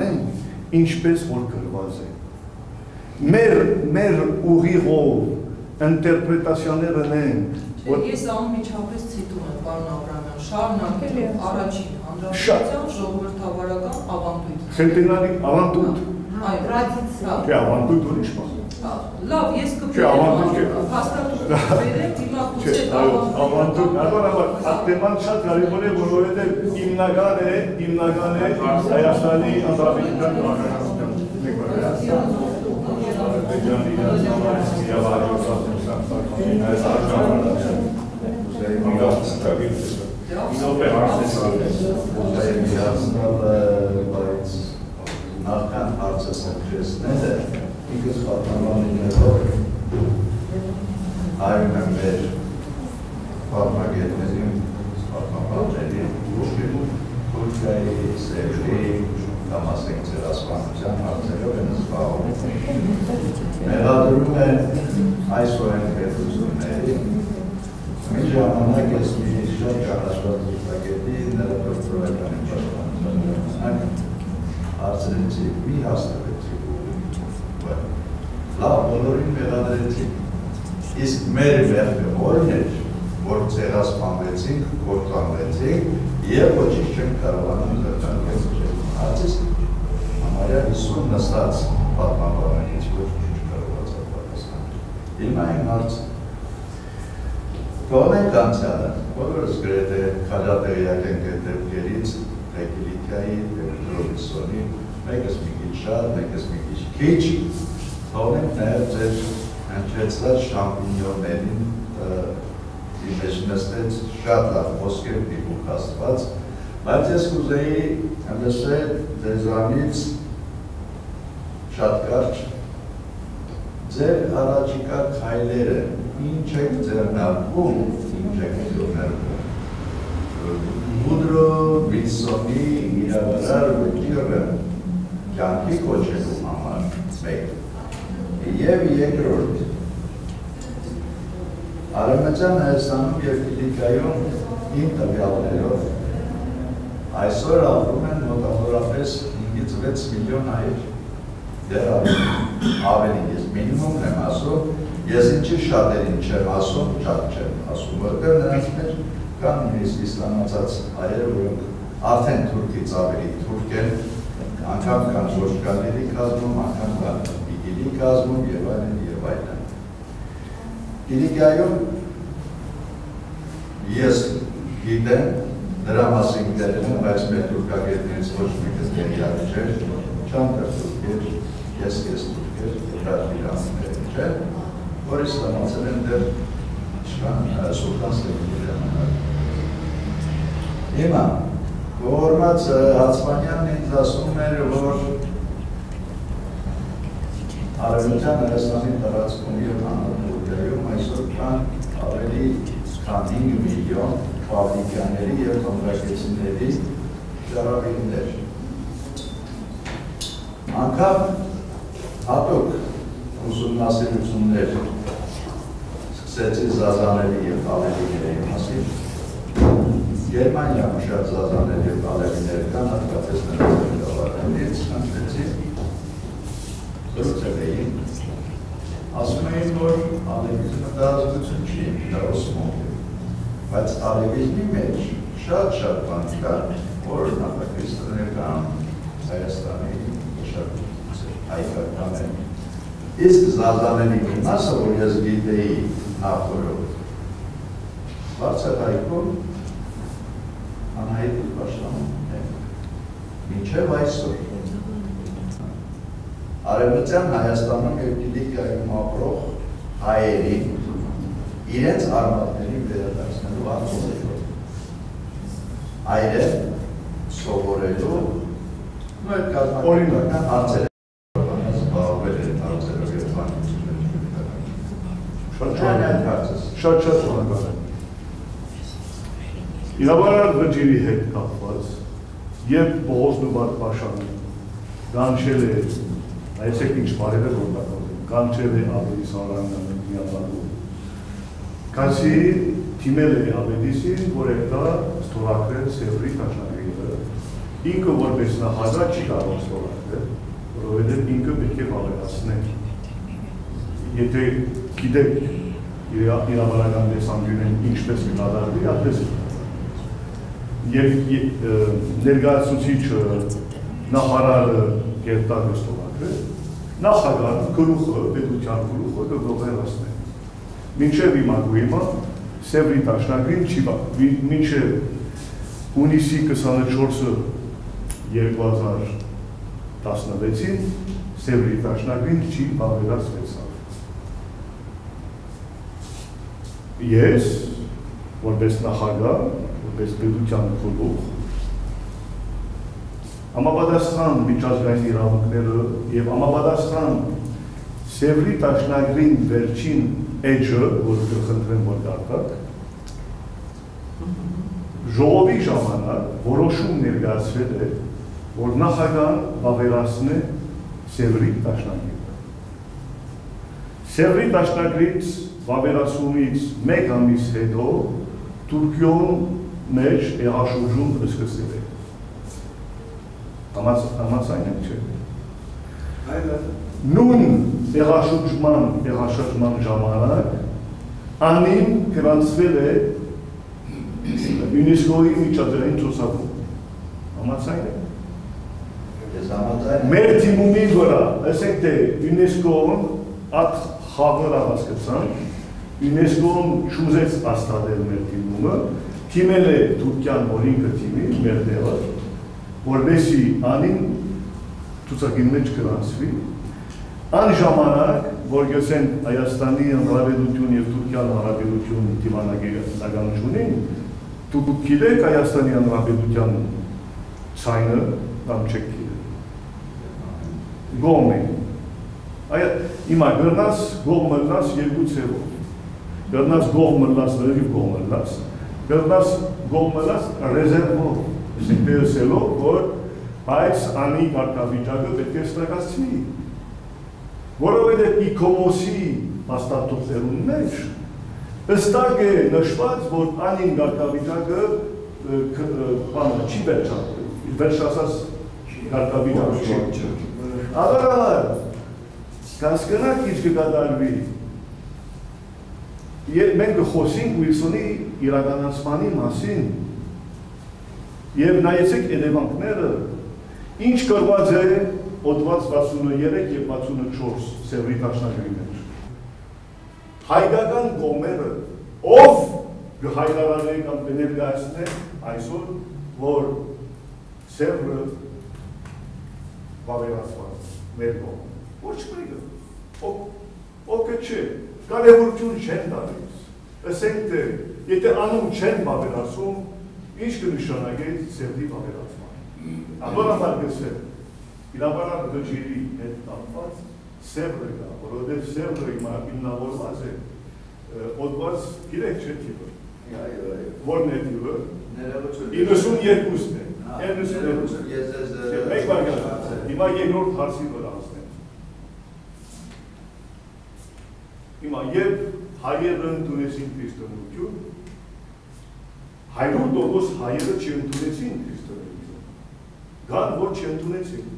պահպանենք ինչպես որ գրված է։ Մեր ուղիղով ինտերպրետացիաները նենք։ Ես անմիջապես ցիտում եմ, պարոն Աբրամյան, շարունակել առաջին հանրապետության ժողովրդավարական ավանդույթ։ Խենտենալի ավանդույթ։ Այո, տրադիցիա։ Չէ, ավանդույթ ուրիշ բան։ Լավ, ես կբերեմ հաստատում բերեմ, հիմա գուցե ավանդույթ, նորմալ, ատեման շատ կարևոր է, որովհետև հիմնական է, հիմնական է Հայաստանի Հանրապետության նախքան հարցս նկրեցնելը ինքս պատմաբաններով հայում եմ մեր պատմագետների, պատմաբանների, Թուրքիայի, Սերբիայի, կամ ասենք ձեր ասպանության հարցերով են զբաղվում։ Մեղադրում են այս օրենքերությունների, մի ժամանակ ես մի շատ ճանաչված դիպագետի նրա դոկտորական պաշտպանության հարցրեցի, մի հաստատեցի, լավ, բոլորին մեղադրեցինք, իսկ մեր մեղքը որն էր, որ ցեղասպանվեցինք, գործանվեցինք և ոչինչ չենք կարողանում զրկել հարցից համարյա հիսուն նստած պատմաբաններից ոչինչ չկարողացավ պատասխանել։ Հիմա այն հարցը թողնենք անցյալը, բոլորս գրեթե քաջատեղյակ ենք այդ դեպքերից, թե Կիլիկիայի, թե Ռոբինսոնի, մեկս մի քիչ շատ, մեկս մի քիչ քիչ, թողնենք նաև ձեր հնչեցրած շամպինյոններին մեջ նստեց շատ լավ խոսքեր դիպուկ աստված, բայց ես կուզեի լսել ձեզանից շատ կարճ ձեր առաջիկա քայլերը ինչ եք ձեռնարկում, ինչ եք ձեռնարկում Վուդրո Վիլսոնի իրավարար վճիռը կյանքի կոչելու համար մեկ և երկրորդ Արևմտյան Հայաստանում և Կիլիկիայում իմ տվյալներով այսօր ապրում են մոտավորապես հինգից վեց միլիոն հայեր դեռ ավելի ես մինիմումն եմ ասում ես ինչի շատերին չեմ ասում շատ չեմ ասում որտեղ նրանց մեջ կան նույնիսկ իսլամացած հայեր որոնք արդեն թուրքից ավելի թուրք են անգամ կան ժողովրդի կազմում անգամ կան իգիլի կազմում և այլն և այլն Կիլիկիայում ես գիտեմ, դրա մասին գիտեմ, բայց մեր թուրքագետներից ոչ մեկը տեղյակ չէր, չանտր թուրքեր, ես ես թուրքեր, դրաշիրաններ չէ, որ իսլամացել են դեռ Սուլտան Սելիմի ժամանակ։ Հիմա, ողորմած Հացմանյանն ինձ ասում էր, որ Արևմտյան Հայաստանի տարածքում և Հանրապետությունում այսօր կան ավելի քան հինգ միլիոն ֆաբրիկաների և կոնտրակտիչների շարավիլներ։ Անգամ հատուկ ուսումնասիրություններ սկսեցի զազաների և ալևիների մասին։ Գերմանիայում շատ զազաներ և ալևիներ կան, հատկապես նրանց ղեկավարներից հանդիպեցի զրուցել էին, ասում էին, որ ալևիզմը դարազգություն չի, դա ոսմոն է, բայց ալևիզմի մեջ շատ-շատ բան կա, որ նախաքրիստոնեական Հայաստանի մշակույթից է, հայկական է։ Իսկ զազաների մի մասը, որ ես գիտեի նախորդ, բարձր հայքում անհայտ պաշտպանում են, մինչև այսօր։ Արևմտյան Հայաստանում և Կիլիկիայում ապրող հայերին իրենց արմատներին վերադարձնելու արտոնելով։ Այրը սովորելու ու այդ կազմակերպական հարցերը զբաղվել են հարցերով և բանություններ։ Շատ-շատ շնորհակալ եմ։ Իրավարար վճիրի հետ կապված և Պողոս Նուբարդ-Փաշյանը կանչել է Այսեք ինչ բարև է որ տակոզին, կանչել է Աբեդիս անրաննանը միապատում։ Կասի թիմել է Աբեդիսին, որ էկտա ստորակրել Սևրի տաշնակիրը, ինքը որպես նախագահ չի կարող ստորակրել, որովհետև ինքը պետք է վավերացնել։ Եթե գիտեք իրավարական տեսանկյունեն ինչպես կկատարվի, այդպես եւ ներկայացուցիչը նախարարը կերտար ստորագրել, նախագահը գլուխը, պետության գլուխը կգովերնացնի։ Մինչև հիմա գույմը Սևրի դաշնակրին չի բա, մինչև հունիսի քսանչորսը երկու հազար տասնվեցին Սևրի դաշնակրին չի բավերացվեցավ։ Ես, որպես նախագահ, որպես պետության գլուխ, համապատասխան միջազգային իրավունքները եւ համապատասխան Սևրի դաշնակրին վերջին էջը, որ կխնդրեմ որ դարձակ, ժողովի ժամանակ որոշում ներկայացվել է, որ նախագահան բավերացնի Սևրի դաշնակիրը։ Սևրի դաշնակրից բավերացումից մեկ ամիս հետո Թուրքիոն մեջ եղաշրջում սկսել է։ Համաձայն եք չէ։ Նույն եղաշրջման եղաշրջման ժամանակ անին գրանցվել է ՅՈՒՆԵՍԿՕ-ի միջազգային ցուցակում։ Համաձայն եք։ Մեր թիմումի վրա, ասենք թե ՅՈՒՆԵՍԿՕ-ն այդ խաղերը հասկացան, ՅՈՒՆԵՍԿՕ-ն չուզեց հաստատել մեր թիմումը, թիմել է Թուրքիան օրինքը թիմի, մեր տեղը, որպեսզի անին ցուցակի մեջ գրանցվի, այն ժամանակ, որ գսեն Հայաստանի Հանրապետություն եւ Թուրքիան Հանրապետություն դիվանագիտականությունին, դուք գիտեք Հայաստանի Հանրապետության ցայնը կամ չեք գիտեք։ Գոմի։ Այ հիմա գրնաս գոմ մնաս երկու ցևով։ Գրնաս գոմ մնաս լրիվ գոմ մնաս։ Գրնաս գոմ մնաս ռեզերվով։ Սինտեզելով որ բայց անի կարգավիճակը պետք է ստեղծվի։ Որովհետև իքոմոսի հաստատություններուն մեջ հստակ է նշված, որ անին կարգավիճակը բանը չի վերջացել, վերջացած կարգավիճակը չի։ Ադարավար, կասկնակ ինչ կկատարվի, մենք խոսենք Ուիլսոնի իրականացմանի մասին և նայեցեք երևանքները, ինչ կրված է օդված վաթսունուերեք և վաթսունուչորս Սևրի դաշնակրի մեջ։ Հայկական կողմերը, ով կհայտարարեն կամ կներկայացնեն այսօր, որ Սևրը վավերացված մեր կողմ։ Ոչ մեկը, օգը չէ, կարևորություն չեն տալիս։ Ասենք թե, եթե անում չեն վավերացում, ինչ կնշանակի Սևրի վավերացման։ Աբորաբար գսել, իրավարար գջերի հետ տապված Սևրը կա, որովհետև Սևրը հիմնավորված է, օդված գիրեք չէ թիվը, որն է թիվը, իննսունյերկուսն է, մեկ բարգան, հիմա երկրորդ հարցի վրա ասնեմ։ Հիմա և հայերը ընդունեցին քրիստոնեություն, հայրուր տոկոս հայերը չընդունեցին քրիստոնեություն, գան որ չընդունեցին։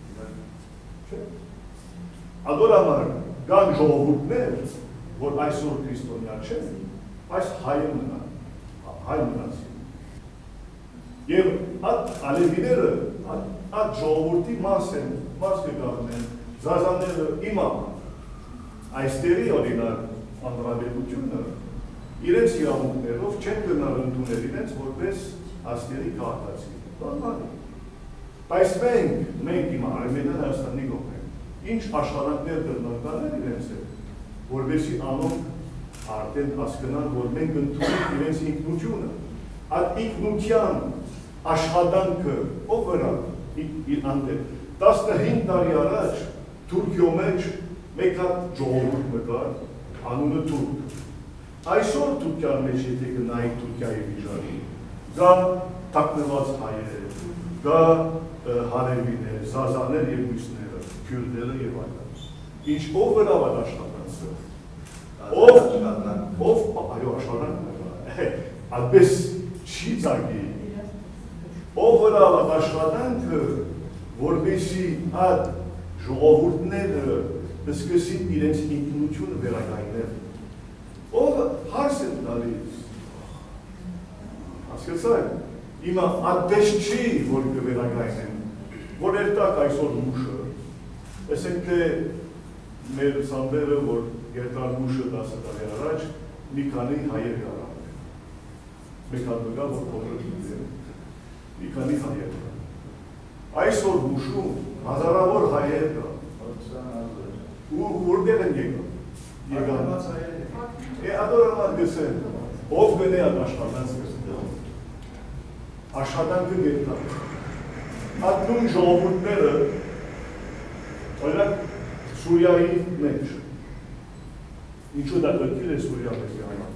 Ադորամար կան ժողովուրդներ, որ այսօր քրիստոնյա չեն, այս հայը մնան, հայ մնացին։ Եվ այդ ալևիները, այդ ժողովուրդի մաս են, մաս կգարնեն, զազաները իմա, այստերի օրինակ հանրապետությունը, իրենց իրավունքներով չեն գնալ ընդունել իրենց որպես աստերի քաղաքացի։ Նորմալի։ Բայց մենք, մենք հիմա Արմենիան Հայաստանի կողմ ենք, ինչ աշխատանքներ դրնականներ իրենց է, որպեսզի անոնք արդեն հասկանան, որ մենք ընդունենք իրենց ինքնությունը, այդ ինքնության աշխատանքը ով վրա իր անդեպ։ տասնհինգ տարի առաջ Թուրքիո մեջ մեկ հատ ժողովուրդ մտար, անունը թուրք։ Այսօր Թուրքիան մեջ եթե գնայիք Թուրքիայի վիճակի, կա թաքնված հայեր, կա հարևիներ, զազաներ և մյուսները, քյուրդերը և այլն։ Ինչ ով վրա վատ աշխատանքը, ով, այո աշխատանքը, այդպես չի ծագի, ով վրա վատ աշխատանքը, որպեսզի այդ ժողովուրդները սկսին իրենց ինքնությունը վերականգնել։ Ով պարս են դալիս, հասկացայք, իմա ատպես չի, որ կվերագայն են, որ երտակ այսօր մուշը, ասենք թե մեր սանդերը, որ երտար մուշը դասը տարի առաջ, մի քանի հայեր գարան են, մեկ հատվգա, որ կողրըտ են, մի քանի հայեր գարան, այսօր մուշում հազարավոր հայեր գարան, ու որտեղ են եկան, եկան, է ադորամար գսեն, ով գնե ատ աշխատանց գսեն, աշխատանքը գետան, ատ նույն ժողովուրդները, օրինակ Սուրիայի մեջ, ինչու դա կրկիլ է Սուրիա մեզ համար,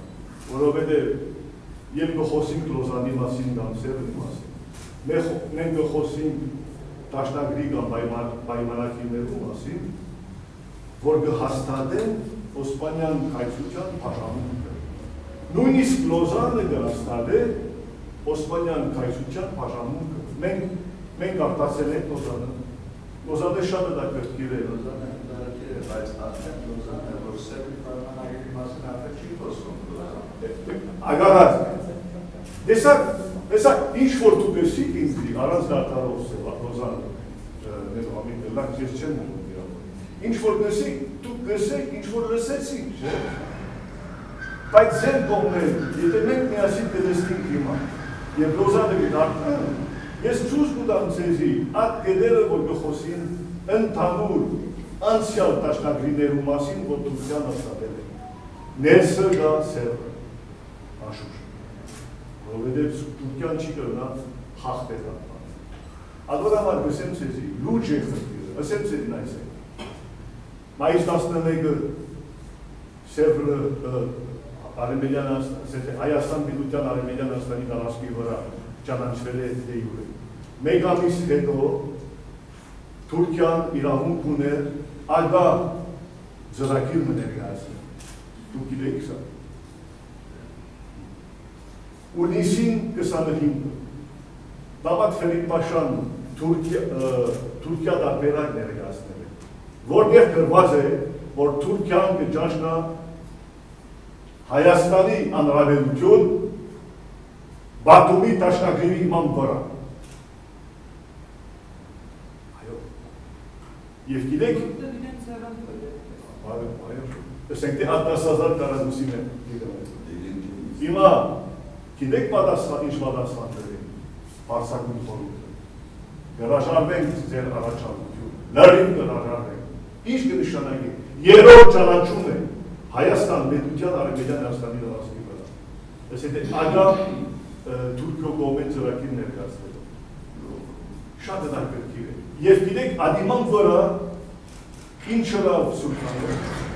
որովհետև երբ կխոսենք Լոզանի մասին կամ Սևրի մասին, մենք կխոսենք դաշնագրի կամ պայմանագիրներու մասին, որ կհաստատեն Օսմանյան կայսրության բաժանումը։ Նույնիսկ Լոզանը կհաստատե Օսմանյան կայսրության բաժանումը։ Մենք մենք արտասել ենք Լոզանը։ Լոզանը շատ է կրկիր է։ Լոզանը կրկիր է, բայց արդեն Լոզանը, որ Սևրի պայմանագիրի մասին արդեն չի խոսում Լոզանը։ Ագարած, տեսակ, տեսակ, ինչ որ դու գսիկ ինձի, առանց դարտարով Լոզանը, նեզ ամին դլակ, ես չեմ ունում իրավոր։ Ինչ որ գսիկ, դու գսեք, ինչ որ լսեցիք, չէ։ Բայց ձեր կողմեր, եթե մենք միասին կդեստինք հիմա, և Լոզանը գտարդան, ես ծուզ կուտամ ձեզի, ատ գեդերը, որ կխոսին ընդհանուր անցյալ դաշնագրիներու մասին, որ Թուրքիան հաստատել է։ Ներսը դա Սևրը, անշուշտ, որովհետև Թուրքիան չի կրնա հաղթել ապան։ Ադորամար գսեմ ձեզի, լուջ է խրտիրը, ասեմ ձեզին այս է։ Մայիս տասնմեկը Սևրը Արեմելյան, Հայաստան Միլուտյան Արեմելյան Աստանի տարածքի վրա ճանաչվել է դե յուրե։ Մեկ ամիս հետո Թուրքիան իրավունք ուներ ագա ծրագիր ներկայացնել։ Դուք գիտեք սա։ Ունիսին քսանհինգը Դավաթ Ֆերիդ Պաշան Թուրքիա տարբերակ ներկայացնել է, որտեղ գրված է, որ Թուրքիան կճանչնա Հայաստանի անհրաժեշտություն Բաթումի դաշնագրի հիման վրա։ Այո։ Եվ գիտեք, ասենք թե հատմաս հազար կարանուսին է դիգրել։ Հիմա, գիտեք պատասխան, ինչ պատասխաններ են, պարսակուն խորուտը։ Գրաժարվենք ձեր առաջարկություն, լրին գրաժարվենք։ Ինչ կնշանակի, երրորդ ճանաչում է Հայաստան պետության Արեմելյան Հայաստանի տարածքի վրա։ Այսինքն ագա Թուրքիո կողմեն ծրագիր ներկայացնելով։ Շատ հետաքրքիր է։ Եվ գիտեք, ադիման վրա ինչը լավ Սուլթանը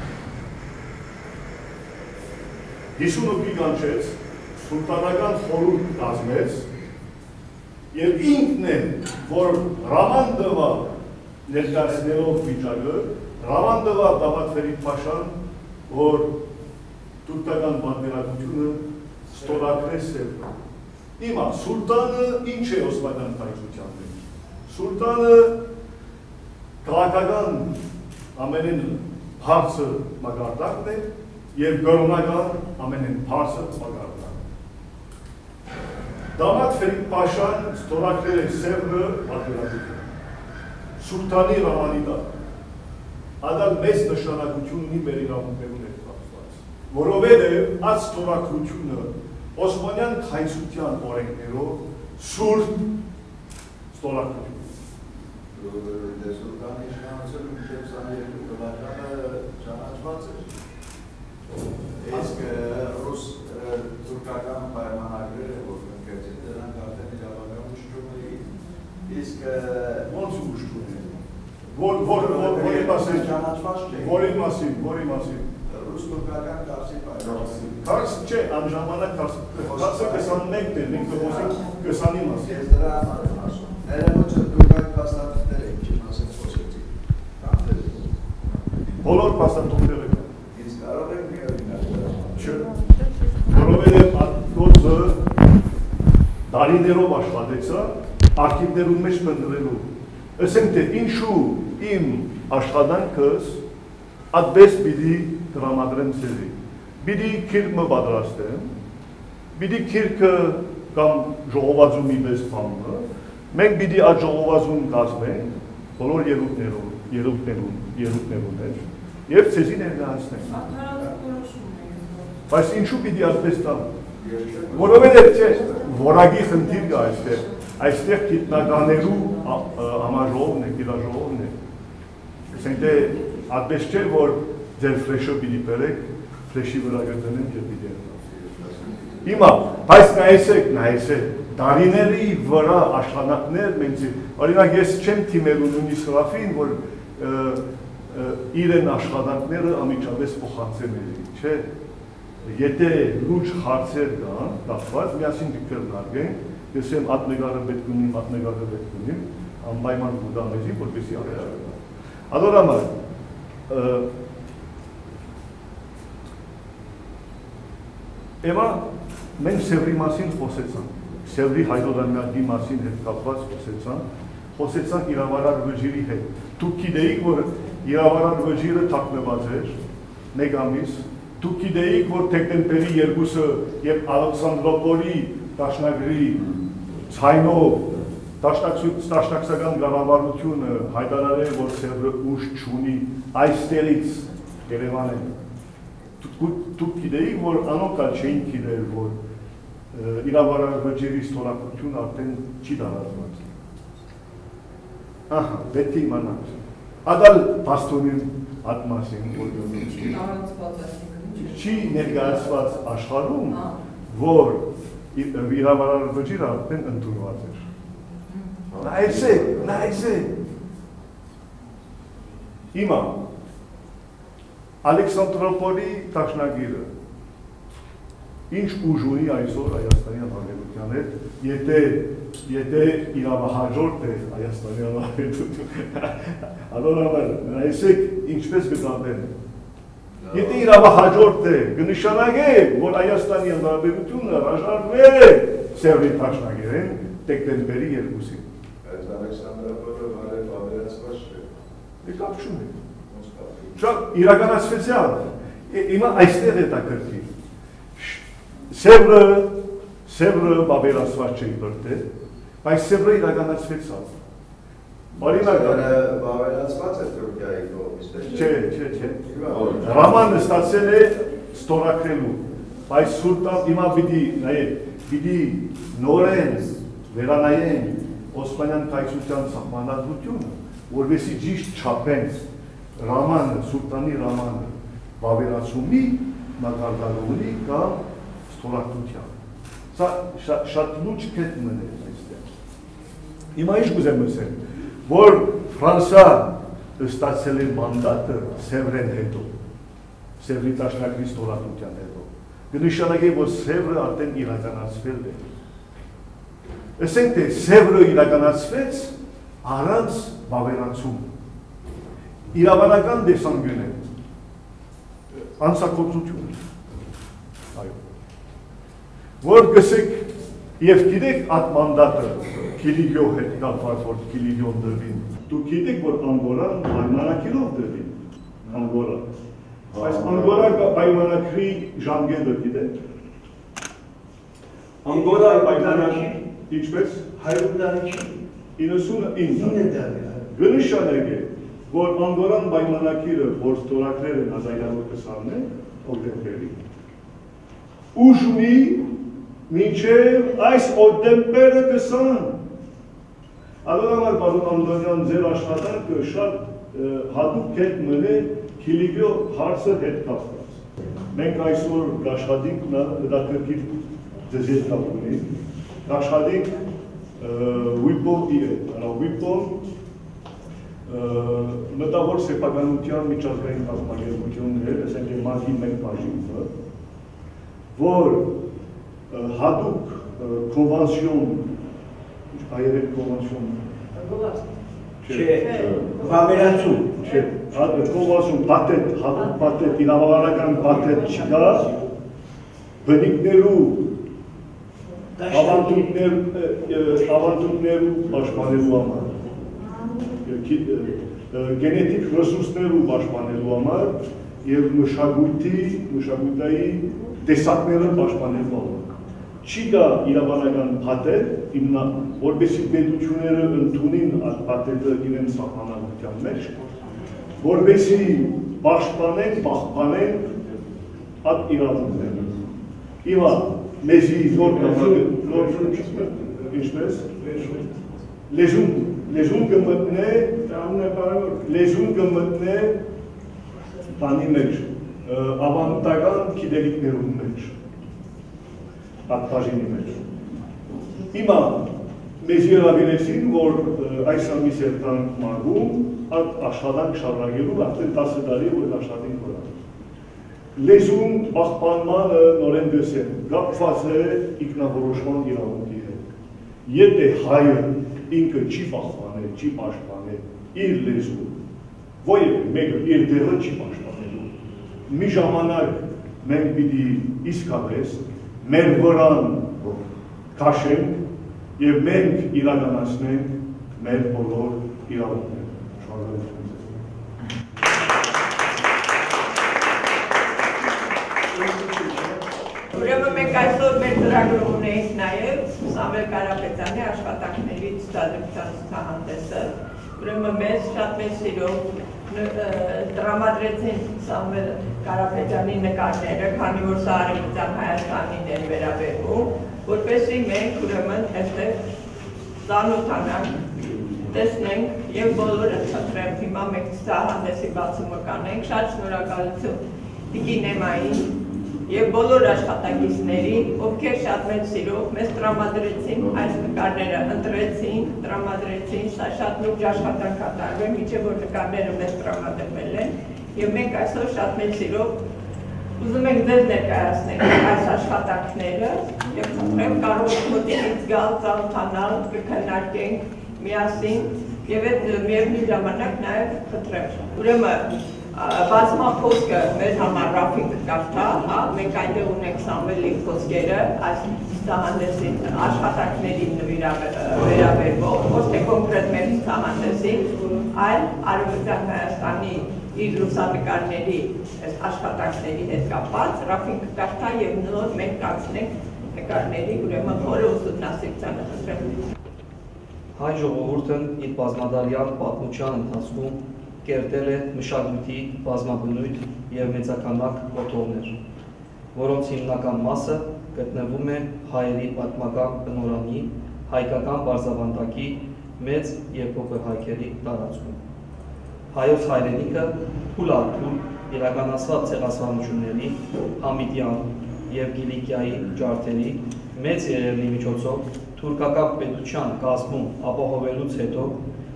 հիսունօքի կանչեց, սուլտանական խորհուրդ կազմեց եւ ինքն է, որ Ռաման տվա ներկայացնելով վիճակը, Ռաման տվա Դավաթ Ֆերիդ Պաշան, որ թուրքական պատմերագրությունը ստորագրեց Սևրը։ Հիմա սուլտանը ինչ է Օսմանյան կայսրության մեջ։ Սուլտանը քաղաքական ամենին բարձր մակարդակն է եւ կրոնական ամենին բարձր մակարդակն։ Դավաթ Ֆերիդ Պաշան ստորագրել է Սևրը պատմերագրությունը։ Սուլտանի Ռամանի տակ։ Ադալ մեծ նշանակություն ունի մեր իրավունքներուն հետ կապված, որովհետև այդ ստորագրությունը Օսմանյան կայսրության օրենքներով սուրբ ստորագրություն։ Սուլտանի իշխանությունը մինչև քսաներկու թվականը ճանաչված էր։ Իսկ ռուս թուրքական պայմանագրերը, որ կնքեցին, դրանք արդեն իրավական ուշտում էին։ Իսկ ոնց ուշտում էին։ Որի մասին, որի մասին, որի մասին։ Ռուս-թուրքական կարծի պայմանագիր։ Կարծ չէ, անժամանակ կարծը քսանմեկն է, մենք կխոսենք քսանի մասին։ Ես դրա համար եմ ասում։ Ներողություն, դուք այդ փաստաթղթերը ինչի մասին խոսեցիք։ Բոլոր փաստաթղթերը կան։ Իսկ կարող եք մի օրինակ դրա։ Չէ։ Որովհետև այդ գործը դարիներով աշխատեցա, արխիվներում մեջ մտնելու։ Ասենք թե ինչու իմ աշխատանքս այդպես պիտի տրամադրեմ ձեզի։ Պիտի քիրքը պատրաստեմ, պիտի քիրքը կամ ժողովածումի պես բանը, մենք պիտի այդ ժողովածում կազմենք, բոլոր երուկներում, երուկներում, երուկներում էր, և ցեզի ներկայացնենք։ Բայց ինչու պիտի այդպես տամ։ Որովհետև չէ, որակի խնդիր կա այստեղ, այստեղ գիտնականներու համաժողովն է, գիտաժողովն է։ Ասենք թե այդպես չէ, որ ձեր ֆլեշը պիտի բերեք, ֆլեշի վրա գտնենք և պիտի երնացեք։ Հիմա, բայց նայեցեք, նայեցեք, տարիների վրա աշխատանքներ մենք, օրինակ ես չեմ թիմելու նույնիսկ Ռաֆին, որ իրեն աշխատանքները ամիջապես փոխանցել է, չէ։ Եթե լուրջ հարցեր կան, կապված, միասին դիքտեր նարգենք, ես եմ այդ նկարը պետք ունիմ, այդ նկարը պետք ունիմ, անպայման գուտա մեզի, որպեսի առաջարկա։ Ադոր համար, Էմա մենք Սևրի մասին խոսեցանք, Սևրի հայդոդանյակի մասին հետ կապված խոսեցանք, խոսեցանք իրավարար վճիրի հետ։ Դուք գիտեիք, որ իրավարար վճիրը թաքնված էր, մեկ ամիս, դուք գիտեիք, որ դեկտեմբերի երկուսը և Ալեքսանդրոպոլի դաշնագրի ցայնով դաշնակցական կառավարությունը հայտարարել, որ Սևրը ուժ չունի այստեղից Երևան է։ Դուք գիտեիք, որ անոքալ չէին գիտեր, որ իրավարար վճիրի ստորակությունը արդեն չի տարածված։ Ահա, պետք է իմանանք։ Ադալ պաստորին այդ մասին չի ներկայացված աշխարհում, որ իրավարար վճիրը արդեն ընդունված էր։ Նայեցեք, նայեցեք։ Հիմա Ալեքսանդրոպոլի դաշնագիրը ինչ ուժ ունի այսօր Հայաստանի Հանրապետության հետ, եթե եթե իրավահաջորդ է Հայաստանի Հանրապետություն, անորաբար նայեցեք ինչպես կդատեն։ Եթե իրավահաջորդ է, կնշանակե, որ Հայաստանի Հանրապետությունը հրաժարվել է Սևրի դաշնագիրեն դեկտեմբերի երկուսին։ Բայց Ալեքսանդրոպոլը բարև ավերացված չէ։ Դե կապ չունի։ Շատ իրականացվեցյալ, հիմա այստեղ է տակրտի։ Սևրը, Սևրը բավերացված չէ իբրտե, բայց Սևրը իրականացվեցավ։ Սևրը բավերացված է Թուրքիայի կողմից։ Չէ, չէ, չէ։ Ռամանը ստացել է ստորագրելու, բայց Սուլտան հիմա պիտի, նայեք, պիտի նորեն վերանայեն Օսմանյան կայսրության սահմանադրությունը, որովհետեւ ճիշտ չափեն Ռամանը, Սուլտանի Ռամանը բավերացումի մակարդակի կամ ստորագրության։ Սա շատ լուրջ կետ մներ այստեղ։ Հիմա ինչ կուզեմ ասել, որ Ֆրանսա ստացել է մանդատը Սևրեն հետո, Սևրի դաշնագրի ստորագրության հետո, կնշանակի, որ Սևրը արդեն իրականացվել է։ Ասենք թե Սևրը իրականացվեց առանց բավերացում։ Իրավանական դեսանգուն է, անցակործություն, այո, որ գսեք և գիտեք այդ մանդատը Կիլիգյո հետ կապված, որ Կիլիգյոն դրվին, դուք գիտեք, որ Անգորան պայմանակիրով դրվին, Անգորան, բայց Անգորան պայմանակրի ժամկետը գիտեք, Անգորան պայմանակի, ինչպես, հայրուր տարի իննսունինը, գնշանեք է, որ Անգորան պայմանագիրը, որ ստորագրել են հազար իննսուն քսանմեկ հոկտեմբերի, ուժ ունի մինչև այս հոկտեմբերը քսան։ Ադորամար պարոն Անդրանյան, ձեր աշխատանքը շատ հատուկ հետ մնե Կիլիգյո հարցը հետ կապված։ Մենք այսօր կաշխատենք հետաքրքիր ձեզ հետ կապ ունի, կաշխատենք WIPO-ի հետ, WIPO-ն մտավոր սեփականության միջազգային կազմակերպություններ, ասենք թե ՄԱԿ-ի մեկ բաժինը, որ հատուկ կոնվենցիոն, ինչ հայերեն կոնվենցիոն, չէ, վավերացում, չէ, կոնվենցիոն պատետ, հատուկ պատետ, իրավարական պատետ չկա, բնիկներու ավանդույթներու պաշտպանելու համար, գենետիկ ռեսուրսներու պաշտպանելու համար եւ մշակույթի, մշակութայի տեսակները պաշտպանելու։ Չի գա իրավանական փաթեթ, որպեսզի պետությունները ընդունին այդ փաթեթը իրենց սահմանադրության մեջ, որպեսզի պաշտպանեն, պահպանեն այդ իրավունքները։ Հիմա մեզի զոր ինչպես լեզուն, լեզուն կմտնե, լեզուն կմտնե բանի մեջ, ավանդական գիտելիքներում մեջ, այդ բաժինի մեջ։ Հիմա մեզ երևակայեցին, որ այս ամիս երթանք մարգում, այդ աշխատանք շարունակելու արդեն տասը տարի որ աշխատանք վրա։ Լեզուն պահպանմանը նորեն դեսեն, կապված է ինքնավորոշման իրավունքի հետ։ Եթե հայը ինքը չի պահպանել, չի պաշտպանել իր լեզուն, որևէ մեկը իր դերը չի պաշտպանելու։ Մի ժամանակ մենք պիտի իսկապես մեր վրան քաշենք եւ մենք իրականացնենք մեր բոլոր իրավունքները։ Շնորհակալություն։ Ուրեմն մենք այսօր մեր ծրագրում ունենք նաև Սամվել Կարապետյանի աշխատանքների ցուցադրության ցուցահանդեսը։ Ուրեմն մեզ շատ մեծ սիրով տրամադրեցին Սամվել Կարապետյանի նկարները, քանի որ սա Արևմտյան Հայաստանին էր վերաբերվում, որպեսզի մենք ուրեմն այստեղ ծանոթանանք, տեսնենք եւ բոլորը ցածրեմ հիմա մենք ցուցահանդեսի բացումը կանենք։ Շատ շնորհակալություն Տիկին Էմային եւ բոլոր աշխատակիցներին, ովքեր շատ մեծ սիրով մեզ տրամադրեցին այս նկարները, ընտրեցին, տրամադրեցին, սա շատ լուրջ աշխատանք է տարվել, մինչեւ որ նկարները մեզ տրամադրվել են եւ մենք այսօր շատ մեծ սիրով ուզում ենք ձեզ ներկայացնենք այս աշխատանքները եւ խնդրեմ կարող եք մոտիկից գալ, ծանոթանալ, կքննարկենք միասին եւ այդ միևնույն ժամանակ նաեւ խնդրեմ։ Ուրեմն բազմա խոսքը մեր համար Ռաֆիկ կարդա, հա, մենք այնտեղ ունենք Սամվելի խոսքերը, այս ցուցահանդեսի աշխատանքներին վերաբերող, ոչ թե կոնկրետ մեր ցուցահանդեսին, այլ Արևմտյան Հայաստանի իր լուսանկարների աշխատանքների հետ կապված Ռաֆիկ կարդա եւ նոր մենք կացնենք նկարների ուրեմն խորը ուսումնասիրությանը խնդրեմ։ Հայ ժողովուրդն իր բազմադարյան պատմության ընթացքում կերտել է մշակույթի բազմաբնույթ և մեծականակ կոթողներ, որոնց հիմնական մասը գտնվում է հայերի պատմական բնորանի, հայկական բարձրավանդակի, մեծ և փոքր հայքերի տարածքում։ Հայոց հայրենիքը փուլաթուլ իրականացված ցեղասպանությունների, Համիդյան և Կիլիկիայի ջարդերի մեծ երևի միջոցով թուրքական պետության կազմում ապահովելուց հետո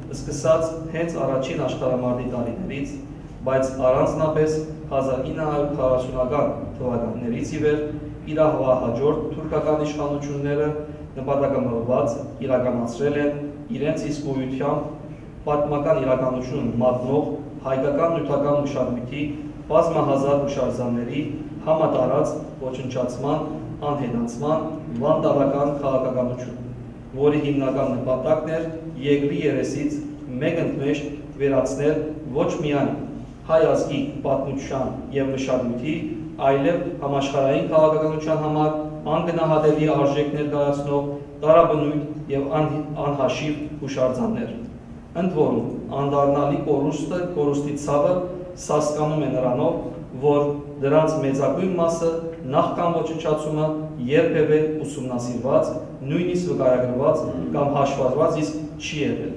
սկսած հենց առաջին աշխարհամարտի տարիներից, բայց առանձնապես հազար ինը հարյուր քառասունական թվականներից ի վեր իրահավահաջորդ թուրքական իշխանությունները նպատակամոլված իրականացրել են իրենց իսկ գոյությամբ պատմական իրականություն մատնող հայկական նյութական մշակույթի բազմահազար հուշարձանների համատարած ոչնչացման, անհետացման, վանդալական քաղաքականություն, որի հիմնական նպատակն էր երկրի երեսից մեկ ընդմեջ վերացնել ոչ միայն հայ ազգի պատմության և մշակույթի, այլև համաշխարհային քաղաքականության համար անգնահատելի արժեք ներկայացնող տարաբնույթ և անհաշիվ հուշարձաններ։ Ընդ որում անդառնալի կորուստը, կորուստի ցավը սասկանում է նրանով, որ դրանց մեծագույն մասը նախքան ոչնչացումը երբևէ ուսումնասիրված, նույնիսկ վկայագրված կամ հաշվառված իսկ չի եղել։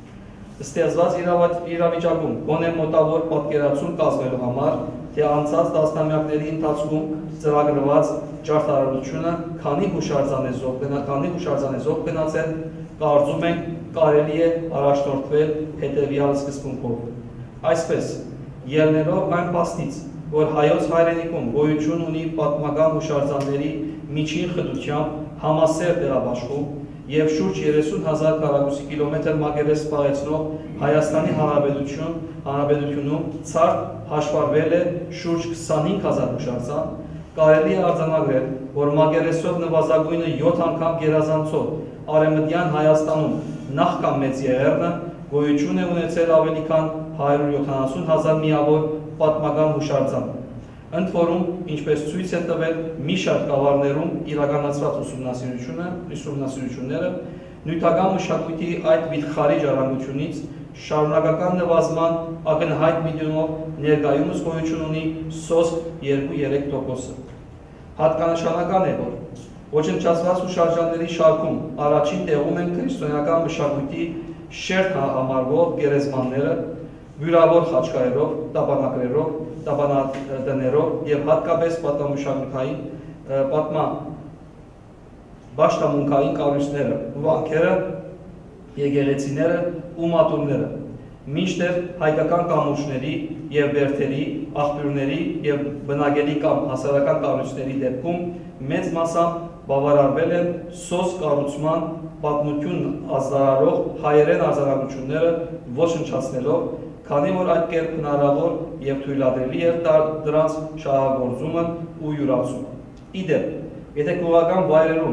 Ստեղծված իրավիճակում գոնե մոտավոր պատկերացում կազմելու համար, թե անցած տասնամյակների ընթացքում ծրագրված ջարդարարությունը քանի հուշարձան է զոհ գնացել, կարծում ենք կարելի է առաջնորդվել հետևյալ սկզբունքով։ Այսպես, ելնելով այն փաստից, որ հայոց հայրենիքում գոյություն ունի պատմական հուշարձանների միջին խտությամբ համասեր տեղաբաշխում և շուրջ երեսուն հազար քառակուսի կիլոմետր մակերես պահեցնող Հայաստանի Հանրապետություն, Հանրապետությունում ցարտ հաշվառվել է շուրջ քսանհինգ հազար հուշարձան, կարելի է արձանագրել, որ մակերեսով նվազագույնը յոթ անգամ գերազանցող Արևմտյան Հայաստանում նախքան Մեծ Եղեռնը գոյություն է ունեցել ավելի քան հարյուր յոթանասուն հազար միավոր պատմական հուշարձան։ Ընդ որում, ինչպես ցույց է տվել մի շարք գավառներում իրականացված ուսումնասիրությունները, նյութական մշակույթի այդ վիթխարի ժառանգությունից շարունակական նվազման ակնհայտ միլիոնով ներկայումս գոյություն ունի սոսկ երկու երեք տոկոսը։ Հատկանշանական է, որ ոչնչացված հուշարձանների շարքում առաջին տեղում են քրիստոնեական մշակույթի շերտ համարվող գերեզմանները, բյուրավոր խաչքարերով, տապանակներով, տապանատներով և հատկապես պատմամշակութային պատմա բաշտամունքային կառույցները, վանքերը, եկեղեցիները ու մատուրները, մինչդեռ հայկական կամուրջների և բերդերի, աղբյուրների և բնակելի կամ հասարակական կառույցների դեպքում մեծ մասամբ բավարարվել են սոս կառուցման պատմություն ազդարարող հայերեն արձանագրությունները ոչնչացնելով, քանի որ այդ կերպ հնարավոր և թույլատրելի է դրանց շահագործումը ու յուրացումը։ Ի դեպ, եթե գյուղական վայրերում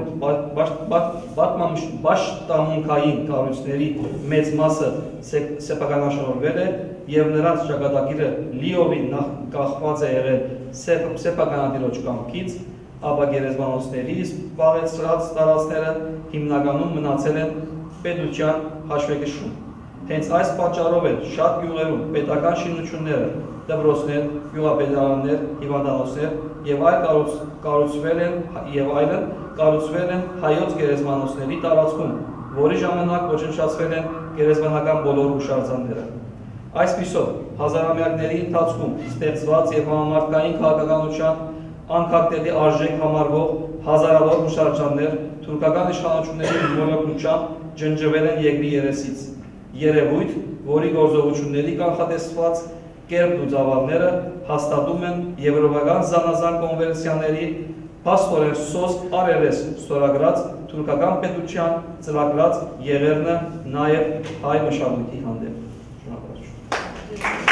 բաշտամունքային կառույցների մեծ մասը սեփականաշնորհվել է և նրանց ճակատագիրը լիովին կախված է եղել սեփականատիրոջ կամքից, ապա գերեզմանոցների զբաղեցրած տարածքները հիմնականում մնացել են պետության հաշվեկշռում։ Հենց այս պատճառով էլ շատ գյուղերում պետական շինությունները, դպրոցներ, գյուղապետարաններ, հիվանդանոցներ և այլ կառուցվել են եւ այլն կառուցվել են հայոց գերեզմանոցների տարածքում, որի ժամանակ ոչնչացվել են գերեզմանական բոլոր հուշարձանները։ Այսպիսով, հազարամյակների ընթացքում ստեղծված եւ համամարտկային քաղաքականության անկախտելի արժեք համարվող հազարավոր հուշարձաններ թուրքական իշխանությունների մոլորակությամբ ջնջվել են երկրի երեսից։ Երևույթ, որի գործողությունների կանխատեսված կերպ ու ծավալները հաստատում են եվրոպական զանազան կոնվենցիաների փաստորեն սոսկ արերես ստորագրած թուրքական պետության ծրագրած եղերնը նաև հայ մշակույթի հանդեպ։ Շնորհակալություն։